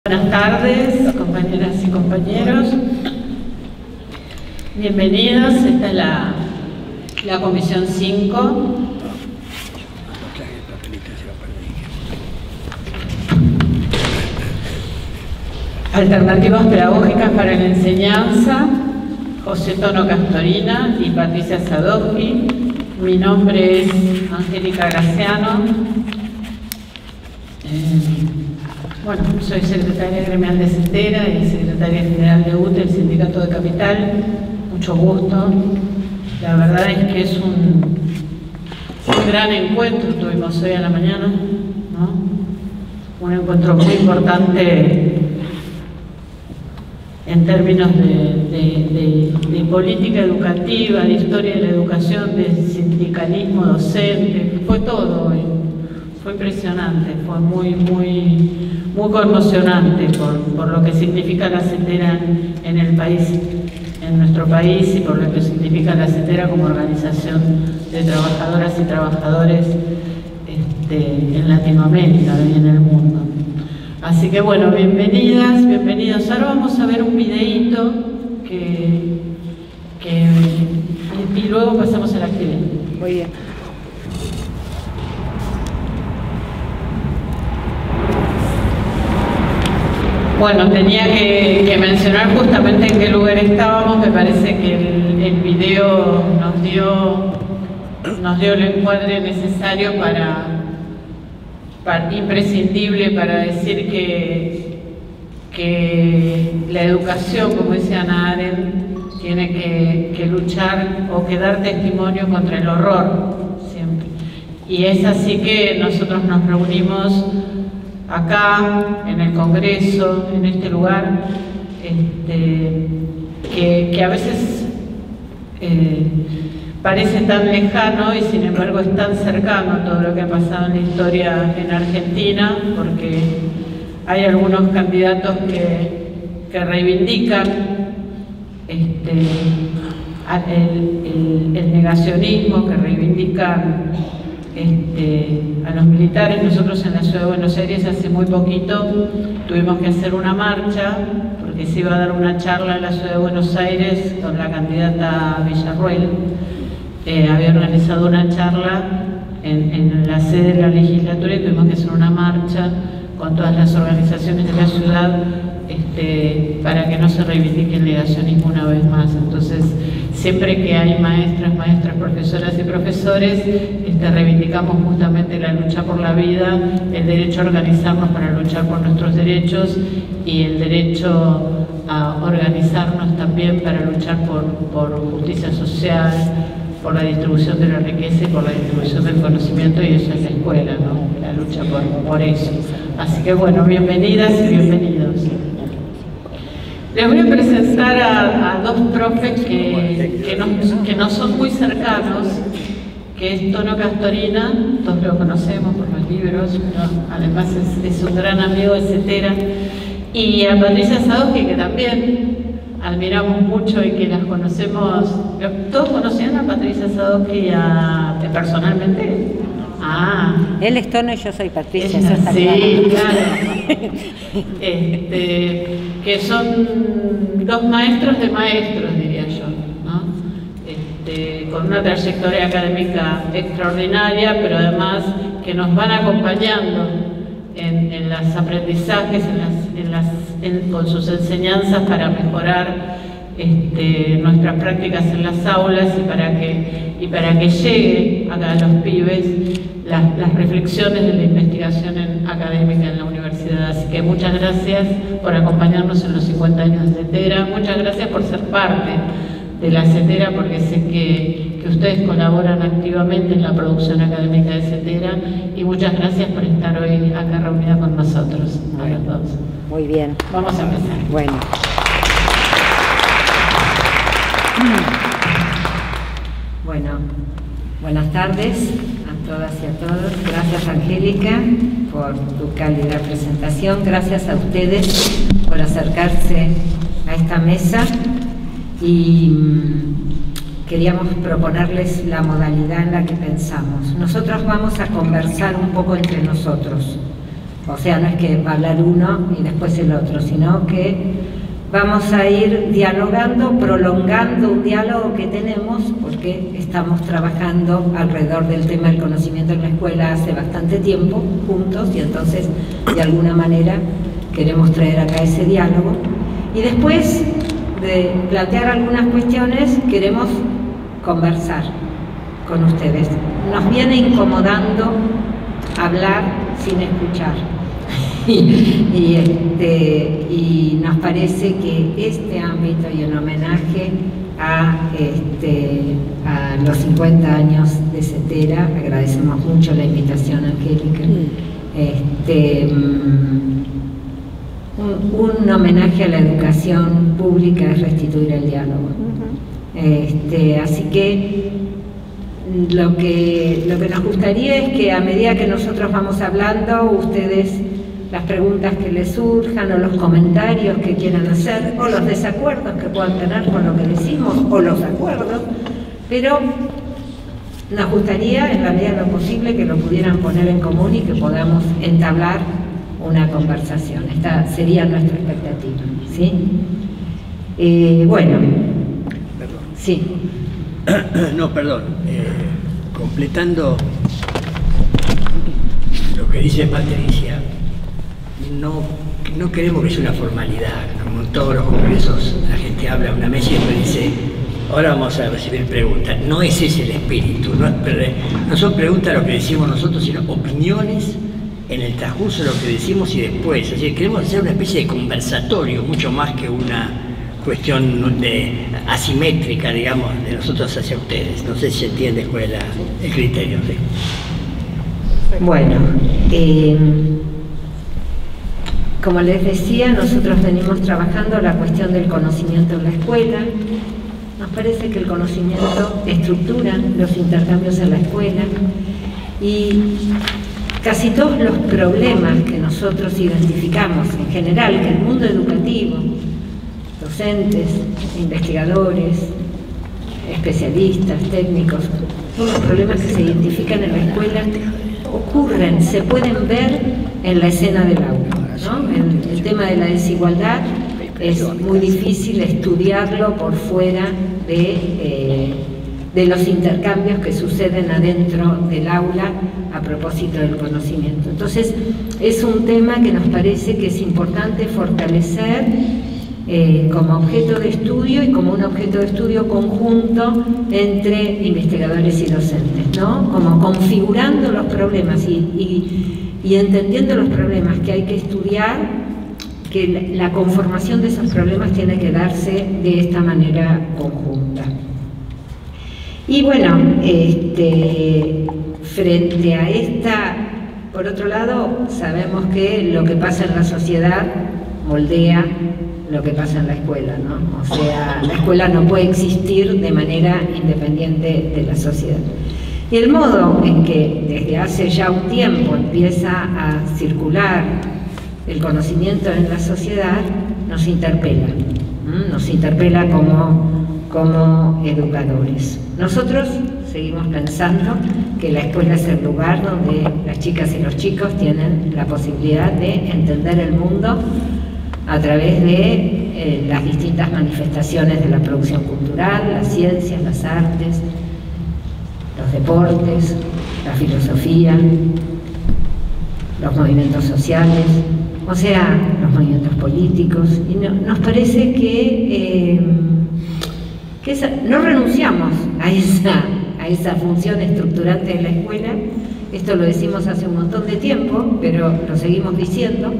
Buenas tardes, compañeras y compañeros. Bienvenidos. Esta es la Comisión 5. Alternativas pedagógicas para la enseñanza. José Tono Castorina y Patricia Sadowski. Mi nombre es Angélica Graciano. Bueno, soy secretaria gremial de CETERA y secretaria general de UTE, el Sindicato de Capital. Mucho gusto. La verdad es que es un gran encuentro tuvimos hoy a la mañana, ¿no? Un encuentro muy importante en términos de política educativa, de historia de la educación, de sindicalismo docente. Fue todo hoy. Fue impresionante, fue muy conmocionante por lo que significa la CETERA en el país, en nuestro país, y por lo que significa la CETERA como organización de trabajadoras y trabajadores en Latinoamérica y en el mundo. Así que bueno, bienvenidas, bienvenidos. Ahora vamos a ver un videíto y luego pasamos a la actividad. Muy bien. Bueno, tenía que mencionar justamente en qué lugar estábamos. Me parece que el video nos dio el encuadre necesario imprescindible para decir que la educación, como dice Hannah Arendt, tiene que luchar o que dar testimonio contra el horror siempre. Y es así que nosotros nos reunimos acá, en el Congreso, en este lugar, que a veces parece tan lejano y sin embargo es tan cercano a todo lo que ha pasado en la historia en Argentina, porque hay algunos candidatos que reivindican el negacionismo, que reivindican a los militares. Nosotros en la Ciudad de Buenos Aires hace muy poquito tuvimos que hacer una marcha porque se iba a dar una charla en la Ciudad de Buenos Aires con la candidata Villarruel. Había organizado una charla en la sede de la legislatura y tuvimos que hacer una marcha con todas las organizaciones de la ciudad para que no se reivindique el negacionismo una vez más. Entonces, siempre que hay maestras, profesoras y profesores, reivindicamos justamente la lucha por la vida, el derecho a organizarnos para luchar por nuestros derechos y el derecho a organizarnos también para luchar por justicia social, por la distribución de la riqueza y por la distribución del conocimiento, y eso es la escuela, ¿no? La lucha por eso. Así que bueno, bienvenidas y bienvenidos. Les voy a presentar a dos profes que nos son muy cercanos, que es Tono Castorina, todos lo conocemos por los libros, pero además es un gran amigo de CETERA, y a Patricia Sadowski, que también admiramos mucho y que las conocemos. ¿Todos conocían a Patricia Sadowski personalmente? Ah. Él es Tono y yo soy Patricia, eso está sí, claro. Que son dos maestros de maestros, diría yo, ¿no? Con una trayectoria académica extraordinaria, pero además que nos van acompañando en los aprendizajes, con sus enseñanzas para mejorar nuestras prácticas en las aulas y para que llegue acá a los pibes las reflexiones de la investigación académica en la universidad. Así que muchas gracias por acompañarnos en los 50 años de CETERA, muchas gracias por ser parte de la CETERA, porque sé que ustedes colaboran activamente en la producción académica de CETERA, y muchas gracias por estar hoy acá reunida con nosotros, a los dos. Muy bien. Vamos a empezar. Bueno. Bueno, buenas tardes a todas y a todos. Gracias, Angélica, por tu cálida presentación. Gracias a ustedes por acercarse a esta mesa, y queríamos proponerles la modalidad en la que pensamos. Nosotros vamos a conversar un poco entre nosotros, O sea, no es que va a hablar uno y después el otro, sino que vamos a ir dialogando, prolongando un diálogo que tenemos, porque estamos trabajando alrededor del tema del conocimiento en la escuela hace bastante tiempo juntos, y entonces de alguna manera queremos traer acá ese diálogo. Y después de plantear algunas cuestiones, queremos conversar con ustedes. Nos viene incomodando hablar sin escuchar. Y nos parece que este ámbito y en homenaje a los 50 años de CETERA, agradecemos mucho la invitación, Angélica, un homenaje a la educación pública es restituir el diálogo. Así que lo que nos gustaría es que a medida que nosotros vamos hablando, ustedes, las preguntas que les surjan o los comentarios que quieran hacer o los desacuerdos que puedan tener con lo que decimos o los acuerdos, pero nos gustaría en la medida de lo posible que lo pudieran poner en común y que podamos entablar una conversación. Esta sería nuestra expectativa, ¿sí? Bueno, perdón. Sí. No, perdón. Completando lo que dice Patricia, no queremos que sea una formalidad, como en todos los congresos la gente habla a una mesa y después dice, ahora vamos a recibir preguntas. No ese es el espíritu, no son preguntas lo que decimos nosotros, sino opiniones en el transcurso de lo que decimos y después. Así que queremos hacer una especie de conversatorio, mucho más que una cuestión asimétrica, digamos, de nosotros hacia ustedes. No sé si se entiende cuál es el criterio. ¿Sí? Bueno, como les decía, nosotros venimos trabajando la cuestión del conocimiento en la escuela. Nos parece que el conocimiento estructura los intercambios en la escuela y casi todos los problemas que nosotros identificamos en general, que el mundo educativo, docentes, investigadores, especialistas, técnicos, todos los problemas que se identifican en la escuela ocurren, se pueden ver en la escena del aula, ¿no? El tema de la desigualdad es muy difícil estudiarlo por fuera de los intercambios que suceden adentro del aula a propósito del conocimiento. Entonces, es un tema que nos parece que es importante fortalecer como objeto de estudio y como un objeto de estudio conjunto entre investigadores y docentes, ¿no? Como configurando los problemas y entendiendo los problemas que hay que estudiar, que la conformación de esos problemas tiene que darse de esta manera conjunta. Y bueno, frente a esta, por otro lado, sabemos que lo que pasa en la sociedad moldea lo que pasa en la escuela, ¿no? O sea, la escuela no puede existir de manera independiente de la sociedad. Y el modo en que desde hace ya un tiempo empieza a circular el conocimiento en la sociedad nos interpela como educadores. Nosotros seguimos pensando que la escuela es el lugar donde las chicas y los chicos tienen la posibilidad de entender el mundo a través de las distintas manifestaciones de la producción cultural, las ciencias, las artes, los deportes, la filosofía, los movimientos sociales, o sea, los movimientos políticos. Y nos parece que no renunciamos a esa función estructurante de la escuela. Esto lo decimos hace un montón de tiempo, pero lo seguimos diciendo.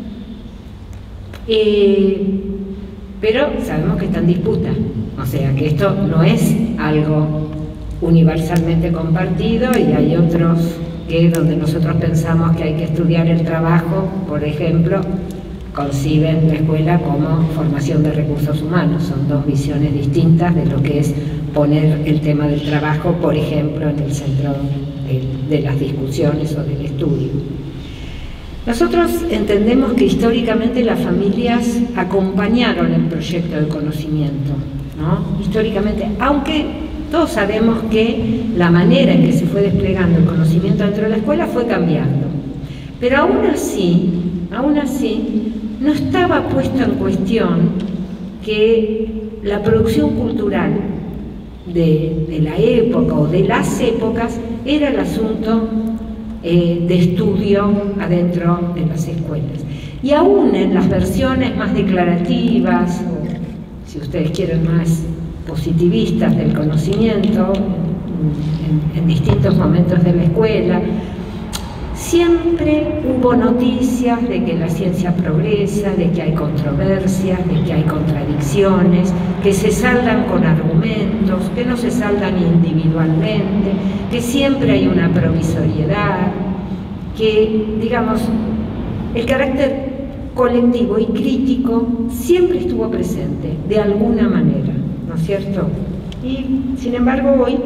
Pero sabemos que está en disputa, o sea que esto no es algo universalmente compartido y hay otros que donde nosotros pensamos que hay que estudiar el trabajo, por ejemplo, conciben la escuela como formación de recursos humanos. Son dos visiones distintas de lo que es poner el tema del trabajo, por ejemplo, en el centro de las discusiones o del estudio. Nosotros entendemos que históricamente las familias acompañaron el proyecto del conocimiento, ¿no? Históricamente, aunque todos sabemos que la manera en que se fue desplegando el conocimiento dentro de la escuela fue cambiando. Pero aún así, no estaba puesto en cuestión que la producción cultural de la época o de las épocas era el asunto de estudio adentro de las escuelas. Y aún en las versiones más declarativas, o si ustedes quieren más positivistas del conocimiento, en distintos momentos de la escuela, siempre hubo noticias de que la ciencia progresa, de que hay controversias, de que hay contradicciones, que se saldan con argumentos, que no se saldan individualmente, que siempre hay una provisoriedad, que, digamos, el carácter colectivo y crítico siempre estuvo presente, de alguna manera, ¿no es cierto? Y, sin embargo, hoy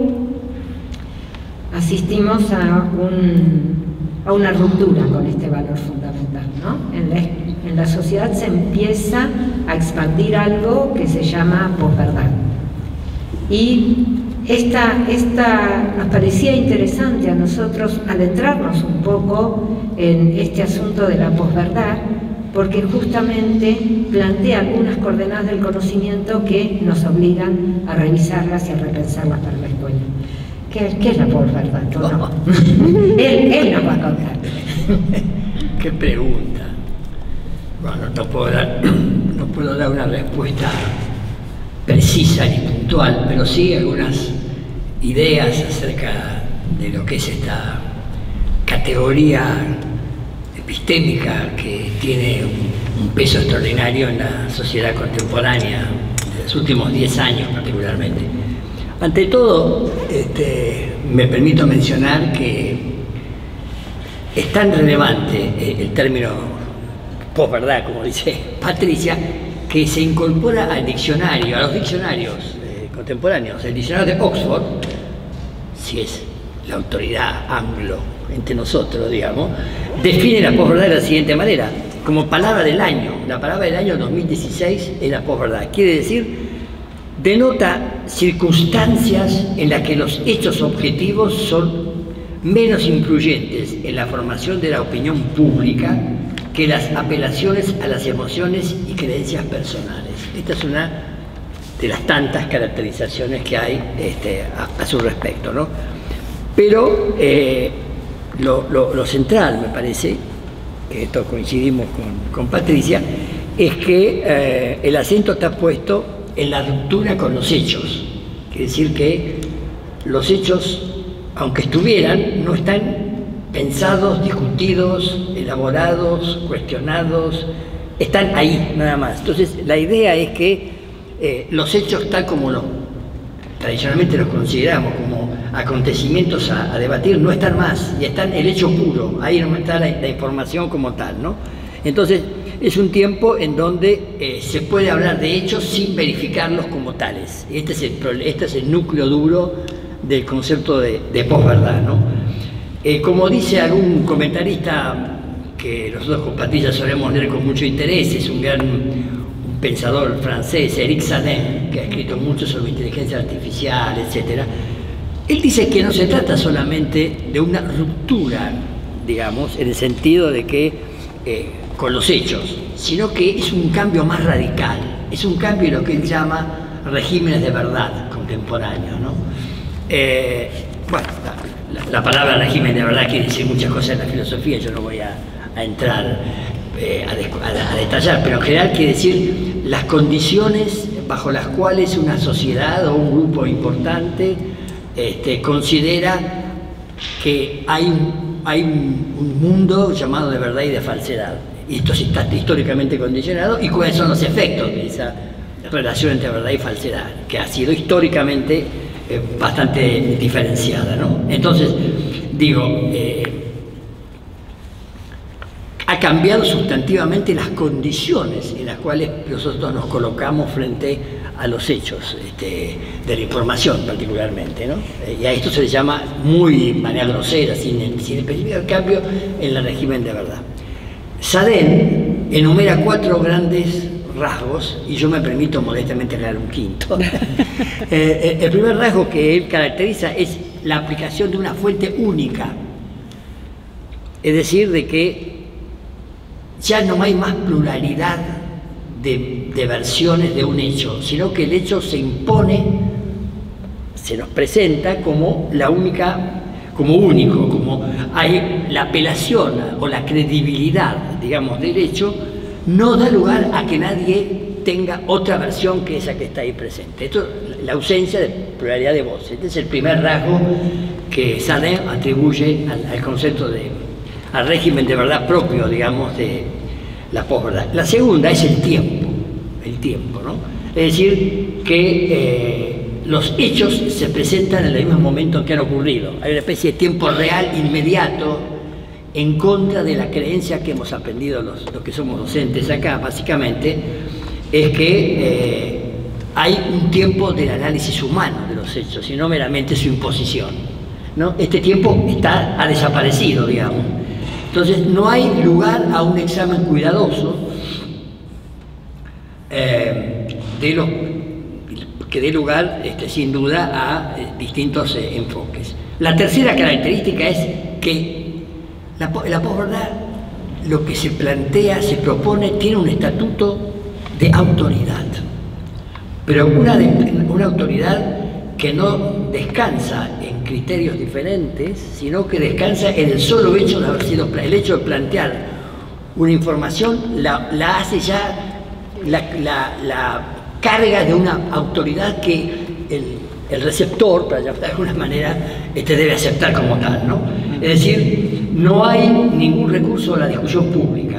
asistimos a una ruptura con este valor fundamental, ¿no? En la sociedad se empieza a expandir algo que se llama posverdad. Y esta nos parecía interesante a nosotros adentrarnos un poco en este asunto de la posverdad, porque justamente plantea algunas coordenadas del conocimiento que nos obligan a revisarlas y a repensarlas para la escuela. ¿Qué es la posverdad? No. Él nos va a contar. Qué pregunta. Bueno, no puedo dar una respuesta precisa ni puntual, pero sí algunas ideas acerca de lo que es esta categoría epistémica que tiene un peso extraordinario en la sociedad contemporánea, de los últimos 10 años particularmente. Ante todo, me permito mencionar que es tan relevante el término posverdad, como dice Patricia, que se incorpora al diccionario, a los diccionarios contemporáneos. El diccionario de Oxford, si es la autoridad anglo entre nosotros, digamos, define la posverdad de la siguiente manera, como palabra del año. La palabra del año 2016 es la posverdad. Quiere decir, denota circunstancias en las que los hechos objetivos son menos influyentes en la formación de la opinión pública que las apelaciones a las emociones y creencias personales. Esta es una de las tantas caracterizaciones que hay a su respecto, ¿no? Pero lo central, me parece, que esto coincidimos con Patricia, es que el acento está puesto en la ruptura con los hechos. Quiere decir que los hechos, aunque estuvieran, no están pensados, discutidos, elaborados, cuestionados, están ahí nada más. Entonces la idea es que los hechos, tal como tradicionalmente los consideramos como acontecimientos a debatir, no están más, y están el hecho puro, ahí no está la información como tal, ¿no? Entonces es un tiempo en donde se puede hablar de hechos sin verificarlos como tales. Este es el núcleo duro del concepto de posverdad, ¿no? Como dice algún comentarista que nosotros con Patricia solemos leer con mucho interés, es un pensador francés, Eric Sadin, que ha escrito mucho sobre inteligencia artificial, etc. Él dice que no se trata solamente de una ruptura, digamos, en el sentido de que con los hechos, sino que es un cambio más radical, es un cambio en lo que él llama regímenes de verdad contemporáneos, ¿no? Bueno, la palabra régimen de verdad quiere decir muchas cosas en la filosofía, yo no voy a entrar a detallar, pero en general quiere decir las condiciones bajo las cuales una sociedad o un grupo importante considera que hay un mundo llamado de verdad y de falsedad. Y esto está históricamente condicionado, y cuáles son los efectos de esa relación entre verdad y falsedad, que ha sido históricamente bastante diferenciada, ¿no? Entonces, digo, ha cambiado sustantivamente las condiciones en las cuales nosotros nos colocamos frente a los hechos de la información particularmente, ¿no? Y a esto se le llama muy manera grosera, sin especificar cambio en el régimen de verdad. Sadin enumera 4 grandes rasgos, y yo me permito modestamente leer un quinto. El primer rasgo que él caracteriza es la aplicación de una fuente única Es decir, de que ya no hay más pluralidad de versiones de un hecho, sino que el hecho se impone, se nos presenta como la única, como único, como hay la apelación o la credibilidad, digamos, del hecho, no da lugar a que nadie tenga otra versión que esa que está ahí presente. Esto es la ausencia de pluralidad de voces. Este es el primer rasgo que Sade atribuye al concepto al régimen de verdad propio, digamos, de la posverdad. La segunda es el tiempo, ¿no? Es decir, que los hechos se presentan en el mismo momento en que han ocurrido. Hay una especie de tiempo real, inmediato, en contra de la creencia que hemos aprendido los que somos docentes acá, básicamente, es que hay un tiempo del análisis humano de los hechos, y no meramente su imposición, ¿no? Este tiempo ha desaparecido, digamos. Entonces, no hay lugar a un examen cuidadoso que dé lugar, sin duda, a distintos enfoques. La tercera característica es que la posverdad, lo que se plantea, se propone, tiene un estatuto de autoridad, pero una autoridad que no descansa en criterios diferentes, sino que descansa en el solo hecho de haber sido, el hecho de plantear una información, la hace ya la carga de una autoridad que el receptor, para llamarlo de alguna manera, debe aceptar como tal, ¿no? Es decir, no hay ningún recurso a la discusión pública.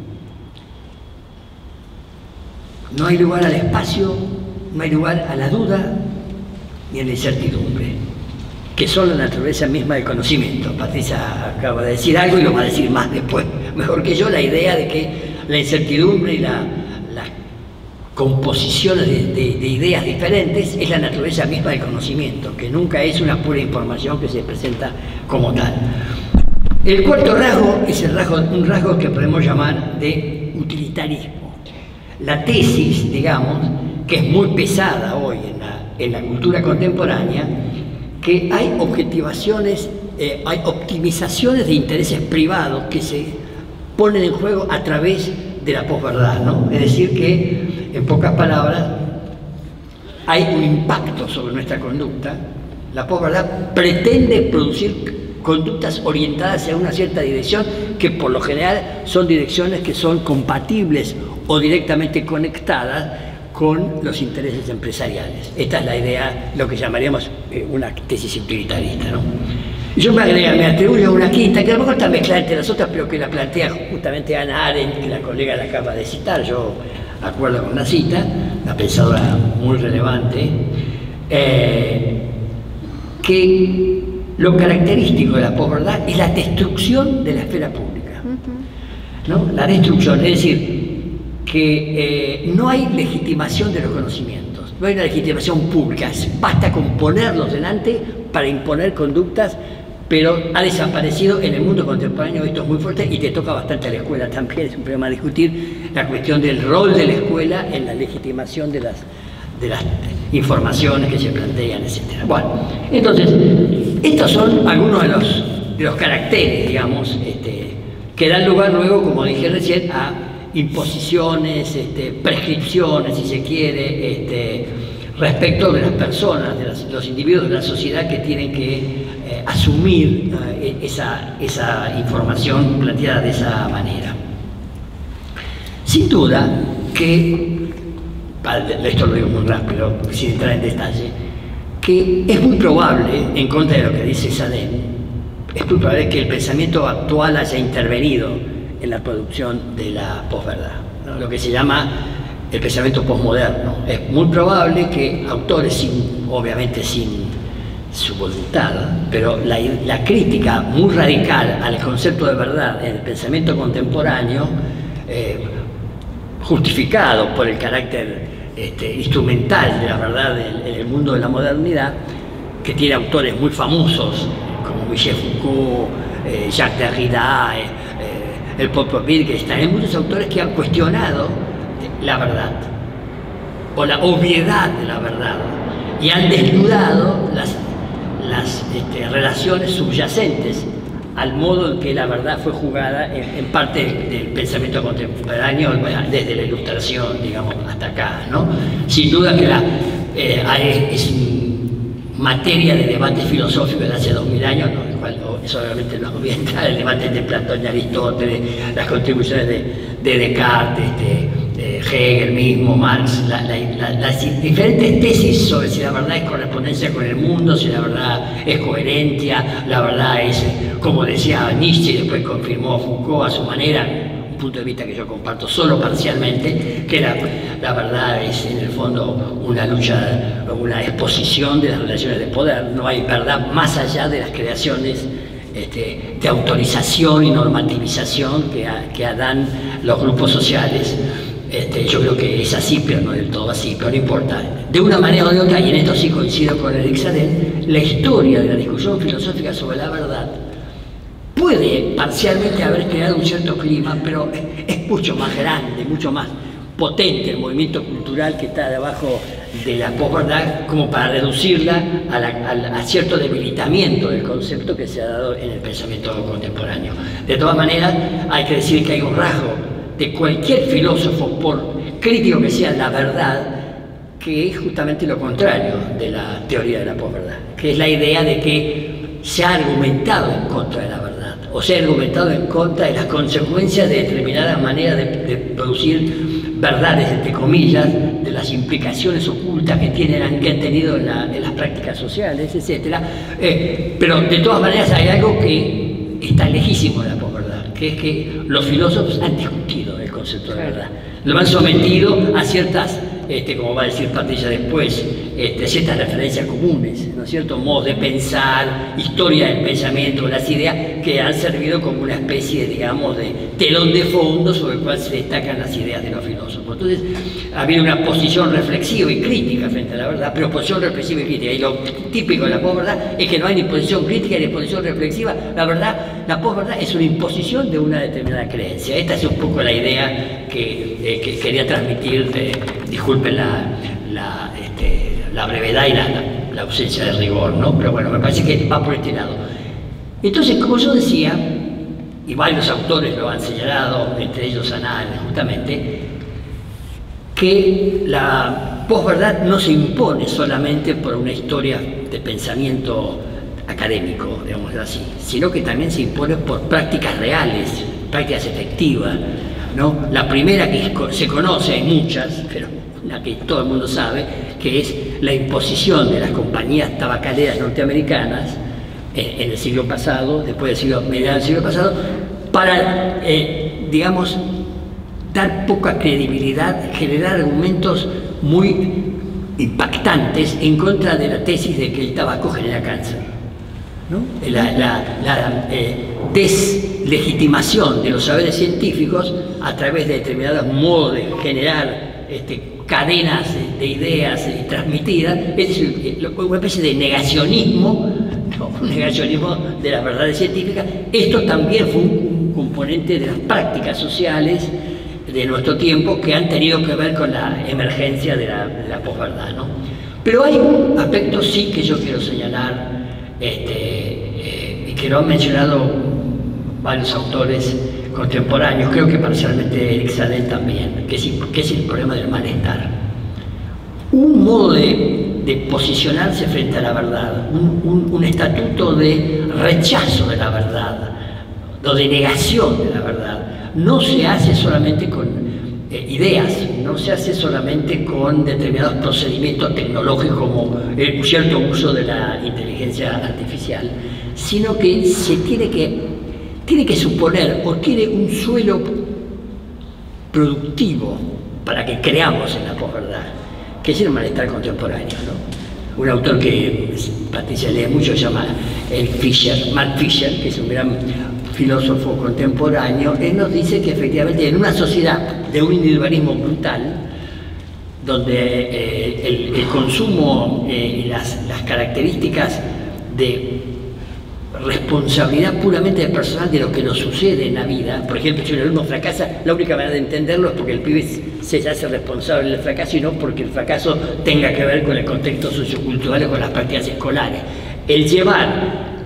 No hay lugar al espacio, no hay lugar a la duda ni a la incertidumbre, que son la naturaleza misma del conocimiento. Patricia acaba de decir algo y lo va a decir más después, mejor que yo, la idea de que la incertidumbre y las composiciones de ideas diferentes es la naturaleza misma del conocimiento, que nunca es una pura información que se presenta como tal. El cuarto rasgo es un rasgo que podemos llamar de utilitarismo. La tesis, digamos, que es muy pesada hoy en la cultura contemporánea, que hay objetivaciones, hay optimizaciones de intereses privados que se ponen en juego a través de la posverdad, ¿no? Es decir, que, en pocas palabras, hay un impacto sobre nuestra conducta. La posverdad pretende producir conductas orientadas hacia una cierta dirección, que por lo general son direcciones que son compatibles o directamente conectadas con los intereses empresariales. Esta es la idea, lo que llamaríamos una tesis utilitarista, ¿no? Y yo me atribuyo una quinta, que a lo mejor está mezclada entre las otras, pero que la plantea justamente Hannah Arendt, que la colega la acaba de citar. Yo acuerdo con la cita, una pensadora muy relevante, que lo característico de la posverdad es la destrucción de la esfera pública, ¿no? La destrucción, es decir, que no hay legitimación de los conocimientos, no hay una legitimación pública, basta con ponerlos delante para imponer conductas, pero ha desaparecido en el mundo contemporáneo. Esto es muy fuerte y te toca bastante a la escuela también. Es un problema a discutir, la cuestión del rol de la escuela en la legitimación de las informaciones que se plantean, etc. Bueno, entonces, estos son algunos de los caracteres, digamos, que dan lugar luego, como dije recién, a imposiciones, prescripciones, si se quiere, respecto de las personas, de los individuos de la sociedad que tienen que asumir esa información planteada de esa manera. Sin duda que, esto lo digo muy rápido, sin entrar en detalle, que es muy probable, en contra de lo que dice Sade, es muy probable que el pensamiento actual haya intervenido en la producción de la posverdad, ¿no? Lo que se llama el pensamiento posmoderno. Es muy probable que autores, obviamente sin su voluntad, pero la crítica muy radical al concepto de verdad en el pensamiento contemporáneo, justificado por el carácter instrumental de la verdad en el mundo de la modernidad, que tiene autores muy famosos como Michel Foucault, Jacques Derrida, el propio Wittgenstein. Hay muchos autores que han cuestionado la verdad o la obviedad de la verdad y han desnudado las relaciones subyacentes al modo en que la verdad fue jugada en parte del pensamiento contemporáneo, desde la Ilustración, digamos, hasta acá, ¿no? Sin duda que es materia de debate filosófico de hace 2000 años, ¿no? El cual obviamente no voy a entrar en el debate de Platón y Aristóteles, las contribuciones de Descartes, Hegel mismo, Marx, las diferentes tesis sobre si la verdad es correspondencia con el mundo, si la verdad es coherencia, la verdad es, como decía Nietzsche y después confirmó Foucault a su manera, un punto de vista que yo comparto solo parcialmente, que la verdad es en el fondo una lucha, una exposición de las relaciones de poder. No hay verdad más allá de las creaciones de autorización y normativización que dan los grupos sociales. Yo creo que es así, pero no del todo así, pero no importa. De una manera o de otra, y en esto sí coincido con Eric Sadel, la historia de la discusión filosófica sobre la verdad puede parcialmente haber creado un cierto clima, pero es mucho más grande, mucho más potente el movimiento cultural que está debajo de la posverdad, como para reducirla a cierto debilitamiento del concepto que se ha dado en el pensamiento contemporáneo. De todas maneras, hay que decir que hay un rasgo de cualquier filósofo, por crítico que sea la verdad, que es justamente lo contrario de la teoría de la posverdad, que es la idea de que se ha argumentado en contra de la verdad, o se ha argumentado en contra de las consecuencias de determinadas maneras de producir verdades, entre comillas, de las implicaciones ocultas que han tenido en las prácticas sociales, etc. Pero de todas maneras hay algo que está lejísimo de la posverdad, que es que los filósofos han discutido el concepto de verdad, lo han sometido a ciertas, como va a decir Patricia después, ciertas referencias comunes, ¿no es cierto?, modos de pensar, historia del pensamiento, las ideas que han servido como una especie, digamos, de telón de fondo sobre el cual se destacan las ideas de los filósofos. Entonces, ha habido una posición reflexiva y crítica frente a la verdad, pero posición reflexiva y crítica. Y lo típico de la posverdad es que no hay ni posición crítica ni posición reflexiva. La verdad, la posverdad es una imposición de una determinada creencia. Esta es un poco la idea que quería transmitir, disculpen la brevedad y la ausencia de rigor, ¿no? Pero bueno, me parece que va por este lado. Entonces, como yo decía, y varios autores lo han señalado, entre ellos Anal, justamente, que la posverdad no se impone solamente por una historia de pensamiento académico, digamos así, sino que también se impone por prácticas reales, prácticas efectivas, ¿no? La primera que se conoce, hay muchas, pero la que todo el mundo sabe, que es la imposición de las compañías tabacaleras norteamericanas en el siglo pasado, después mediados del siglo pasado, para, digamos, dar poca credibilidad, generar argumentos muy impactantes en contra de la tesis de que el tabaco genera cáncer, ¿no? La deslegitimación de los saberes científicos a través de determinados modos de generar cadenas de ideas transmitidas, es una especie de negacionismo, ¿no? Un negacionismo de las verdades científicas. Esto también fue un componente de las prácticas sociales de nuestro tiempo que han tenido que ver con la emergencia de la posverdad, ¿no? Pero hay un aspecto sí que yo quiero señalar, y que lo han mencionado varios autores contemporáneos, creo que parcialmente Eric Sadel también, que es el problema del malestar. Un modo de posicionarse frente a la verdad, un estatuto de rechazo de la verdad, o de negación de la verdad, no se hace solamente con ideas, no se hace solamente con determinados procedimientos tecnológicos como el cierto uso de la inteligencia artificial, sino que se tiene que suponer o tiene un suelo productivo para que creamos en la posverdad, que es el malestar contemporáneo, ¿no? Un autor que Patricia lee mucho se llama Mark Fisher, que es un gran filósofo contemporáneo. Él nos dice que efectivamente en una sociedad de un individualismo brutal, donde el consumo y las características de responsabilidad puramente personal de lo que nos sucede en la vida. Por ejemplo, si un alumno fracasa, la única manera de entenderlo es porque el pibe se hace responsable del fracaso y no porque el fracaso tenga que ver con el contexto sociocultural o con las prácticas escolares. El llevar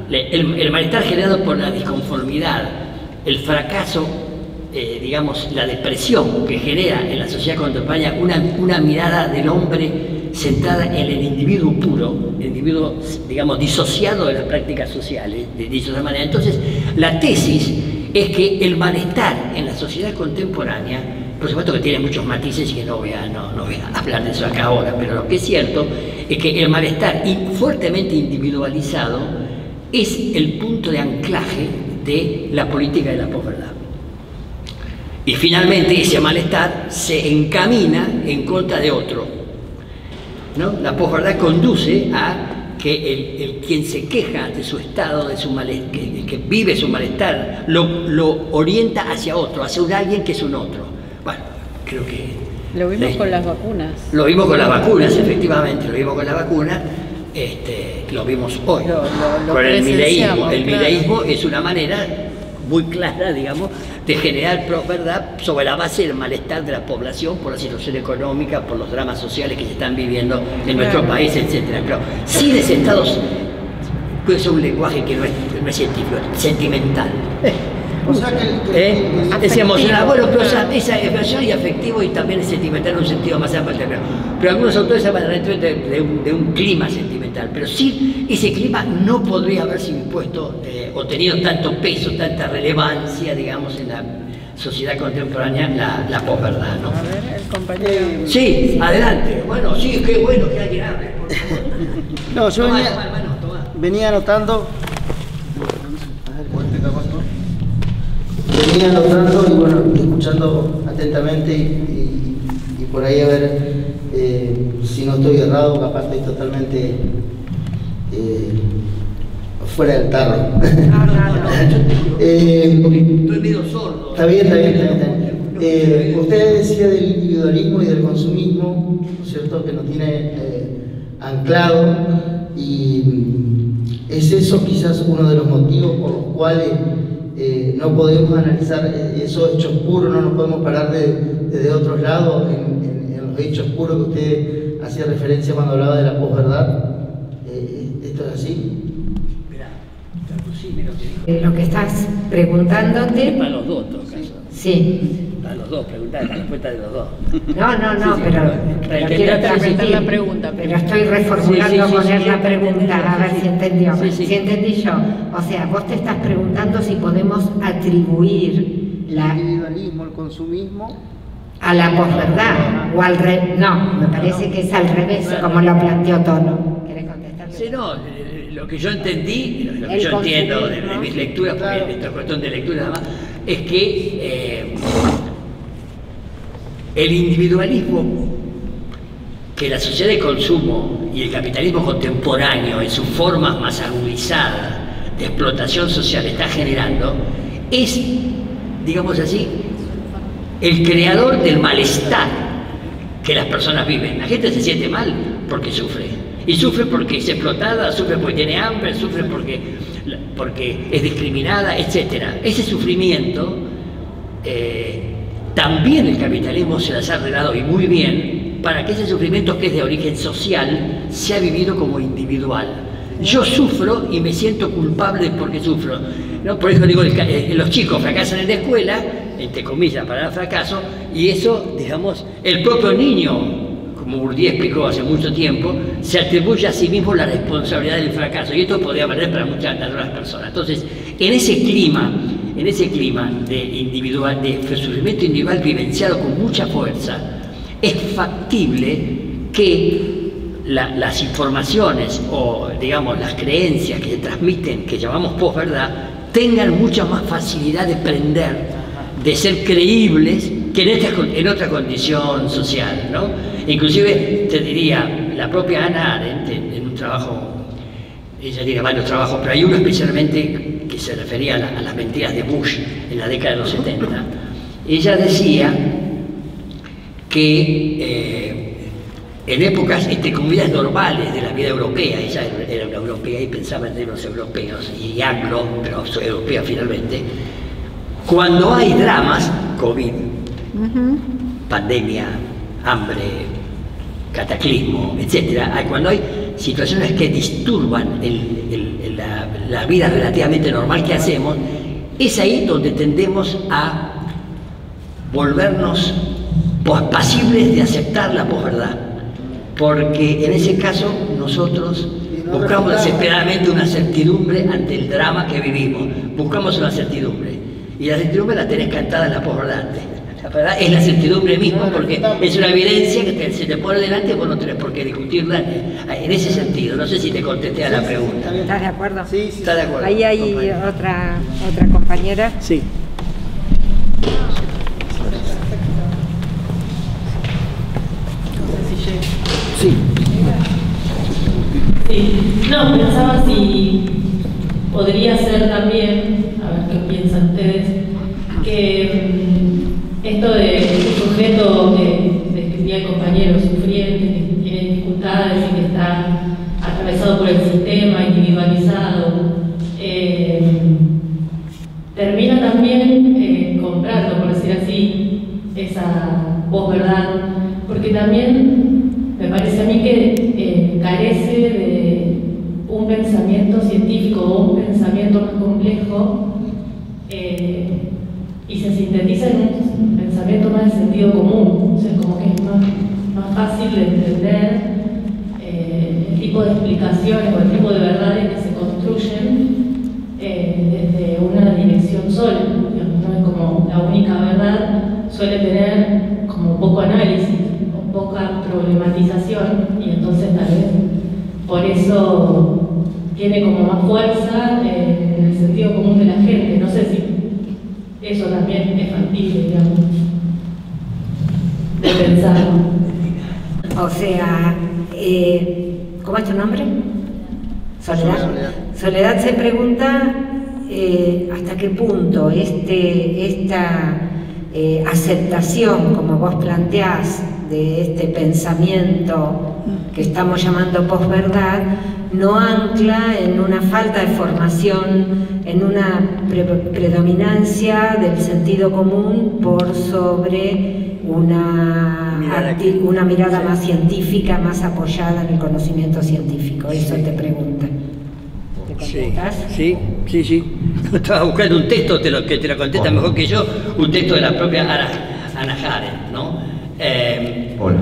el malestar generado por la disconformidad, el fracaso, digamos, la depresión que genera en la sociedad contemporánea una mirada del hombre centrada en el individuo puro, el individuo, digamos, disociado de las prácticas sociales, de dicha manera. Entonces, la tesis es que el malestar en la sociedad contemporánea, por supuesto que tiene muchos matices y que no voy a hablar de eso acá ahora, pero lo que es cierto es que el malestar fuertemente individualizado es el punto de anclaje de la política de la posverdad. Y finalmente ese malestar se encamina en contra de otro, ¿no? La posverdad conduce a que quien se queja de su estado, de su malestar, que vive su malestar, lo orienta hacia otro, hacia alguien que es un otro. Bueno, creo que... Lo vimos con las vacunas. Lo vimos con las vacunas, efectivamente, lo vimos con las vacunas, lo vimos hoy. Con el mileísmo. El mileísmo es una manera muy clara, digamos, de generar posverdad sobre la base del malestar de la población por la situación económica, por los dramas sociales que se están viviendo en nuestro país, etc. Pero sin ese estado, puede ser un lenguaje que no es científico, sentimental. O sea que es emocional, bueno, pero esa expresión y afectivo y también es sentimental en un sentido más amplio. Pero algunos autores hablan de un clima sentimental, pero sí, ese clima no podría haberse impuesto o tenido tanto peso, tanta relevancia, digamos, en la sociedad contemporánea, la posverdad, ¿no? A ver, el compañero. Sí, adelante. Bueno, sí, qué bueno que alguien hable, por favor. No, yo Tomá, venía anotando. Venía anotando y bueno, escuchando atentamente y por ahí a ver si no estoy errado, capaz estoy totalmente fuera del tarro. Estoy medio sordo. Está bien. Usted decía del individualismo y del consumismo, ¿no es cierto?, que nos tiene anclado, y es eso quizás uno de los motivos por los cuales no podemos analizar esos hechos puros, no nos podemos parar de otros lados en los hechos puros que usted hacía referencia cuando hablaba de la posverdad. ¿Esto es así? Lo que estás preguntándote... Para los dos, en todo caso. Sí. Para los dos, preguntar la respuesta de los dos. No, pero quiero transmitir la pregunta. Pero estoy reformulando poner la pregunta, a ver si entendió. Sí. Si entendí yo. O sea, vos te estás preguntando si podemos atribuir El individualismo, el consumismo... a la posverdad o al revés. No, me parece que es al revés, como lo planteó Tono. ¿Querés contestar? Sí, no, lo que yo entendí, lo que El yo entiendo de consumismo. mis lecturas, porque esta cuestión de lectura nada más, es que el individualismo que la sociedad de consumo y el capitalismo contemporáneo en sus formas más agudizadas de explotación social está generando es, digamos así, el creador del malestar que las personas viven. La gente se siente mal porque sufre. Y sufre porque es explotada, sufre porque tiene hambre, sufre porque es discriminada, etc. Ese sufrimiento también el capitalismo se las ha arreglado y muy bien para que ese sufrimiento que es de origen social sea vivido como individual. Yo sufro y me siento culpable porque sufro, ¿no? Por eso digo, los chicos fracasan en la escuela, entre comillas, para el fracaso, y eso, digamos, el propio niño, como Bourdieu explicó hace mucho tiempo, se atribuye a sí mismo la responsabilidad del fracaso, y esto podría valer para muchas otras personas. Entonces, en ese clima de sufrimiento individual vivenciado con mucha fuerza, es factible que las informaciones o, digamos, las creencias que se transmiten, que llamamos posverdad, tengan mucha más facilidad de prender, de ser creíbles que en otra condición social, ¿no? Inclusive, te diría, la propia Hannah Arendt, en un trabajo, ella tiene varios trabajos, pero hay uno especialmente que se refería a las mentiras de Bush en la década de los 70. Ella decía que en épocas, entre comillas, normales de la vida europea, ella era una europea y pensaba en términos europeos, y anglo, pero soy europea finalmente, cuando hay dramas, COVID, pandemia, hambre, cataclismo, etc., cuando hay situaciones que disturban la vida relativamente normal que hacemos, es ahí donde tendemos a volvernos pasibles de aceptar la posverdad, porque en ese caso nosotros buscamos desesperadamente una certidumbre ante el drama que vivimos, buscamos una certidumbre, y la certidumbre la tenés cantada en la posverdad. La verdad es la certidumbre misma, porque es una evidencia que se te pone delante y vos no tenés por qué discutirla en ese sentido. No sé si te contesté a la pregunta. ¿Estás de acuerdo? Sí. ¿Estás de acuerdo? Ahí hay otra compañera. Sí. Sí. Sí, no, pensaba si podría ser también, a ver qué piensan ustedes, que esto de un sujeto que describía el compañero sufriente, que tiene dificultades y que está atravesado por el sistema, individualizado, termina también comprando, por decir así, esa posverdad, porque también me parece a mí que carece de un pensamiento científico o un pensamiento más complejo y se sintetiza en un pensamiento más de sentido común, o sea, como que es más fácil de entender el tipo de explicaciones o el tipo de verdades que se construyen desde una dirección sola, digamos, ¿no? Es como la única verdad suele tener como poco análisis, poca problematización, y entonces tal vez por eso tiene como más fuerza en el sentido común de la gente. No sé si eso también es factible, digamos, de pensarlo. O sea, ¿cómo es tu nombre? Soledad. Soledad se pregunta hasta qué punto esta aceptación, como vos planteás, de este pensamiento que estamos llamando posverdad, no ancla en una falta de formación, en una predominancia del sentido común por sobre una mirada más científica, más apoyada en el conocimiento científico. Eso te pregunta. ¿Te contestás? Sí. Estaba buscando un texto que te lo contesta mejor que yo, un texto de la propia Hannah Arendt, ¿no? Hola.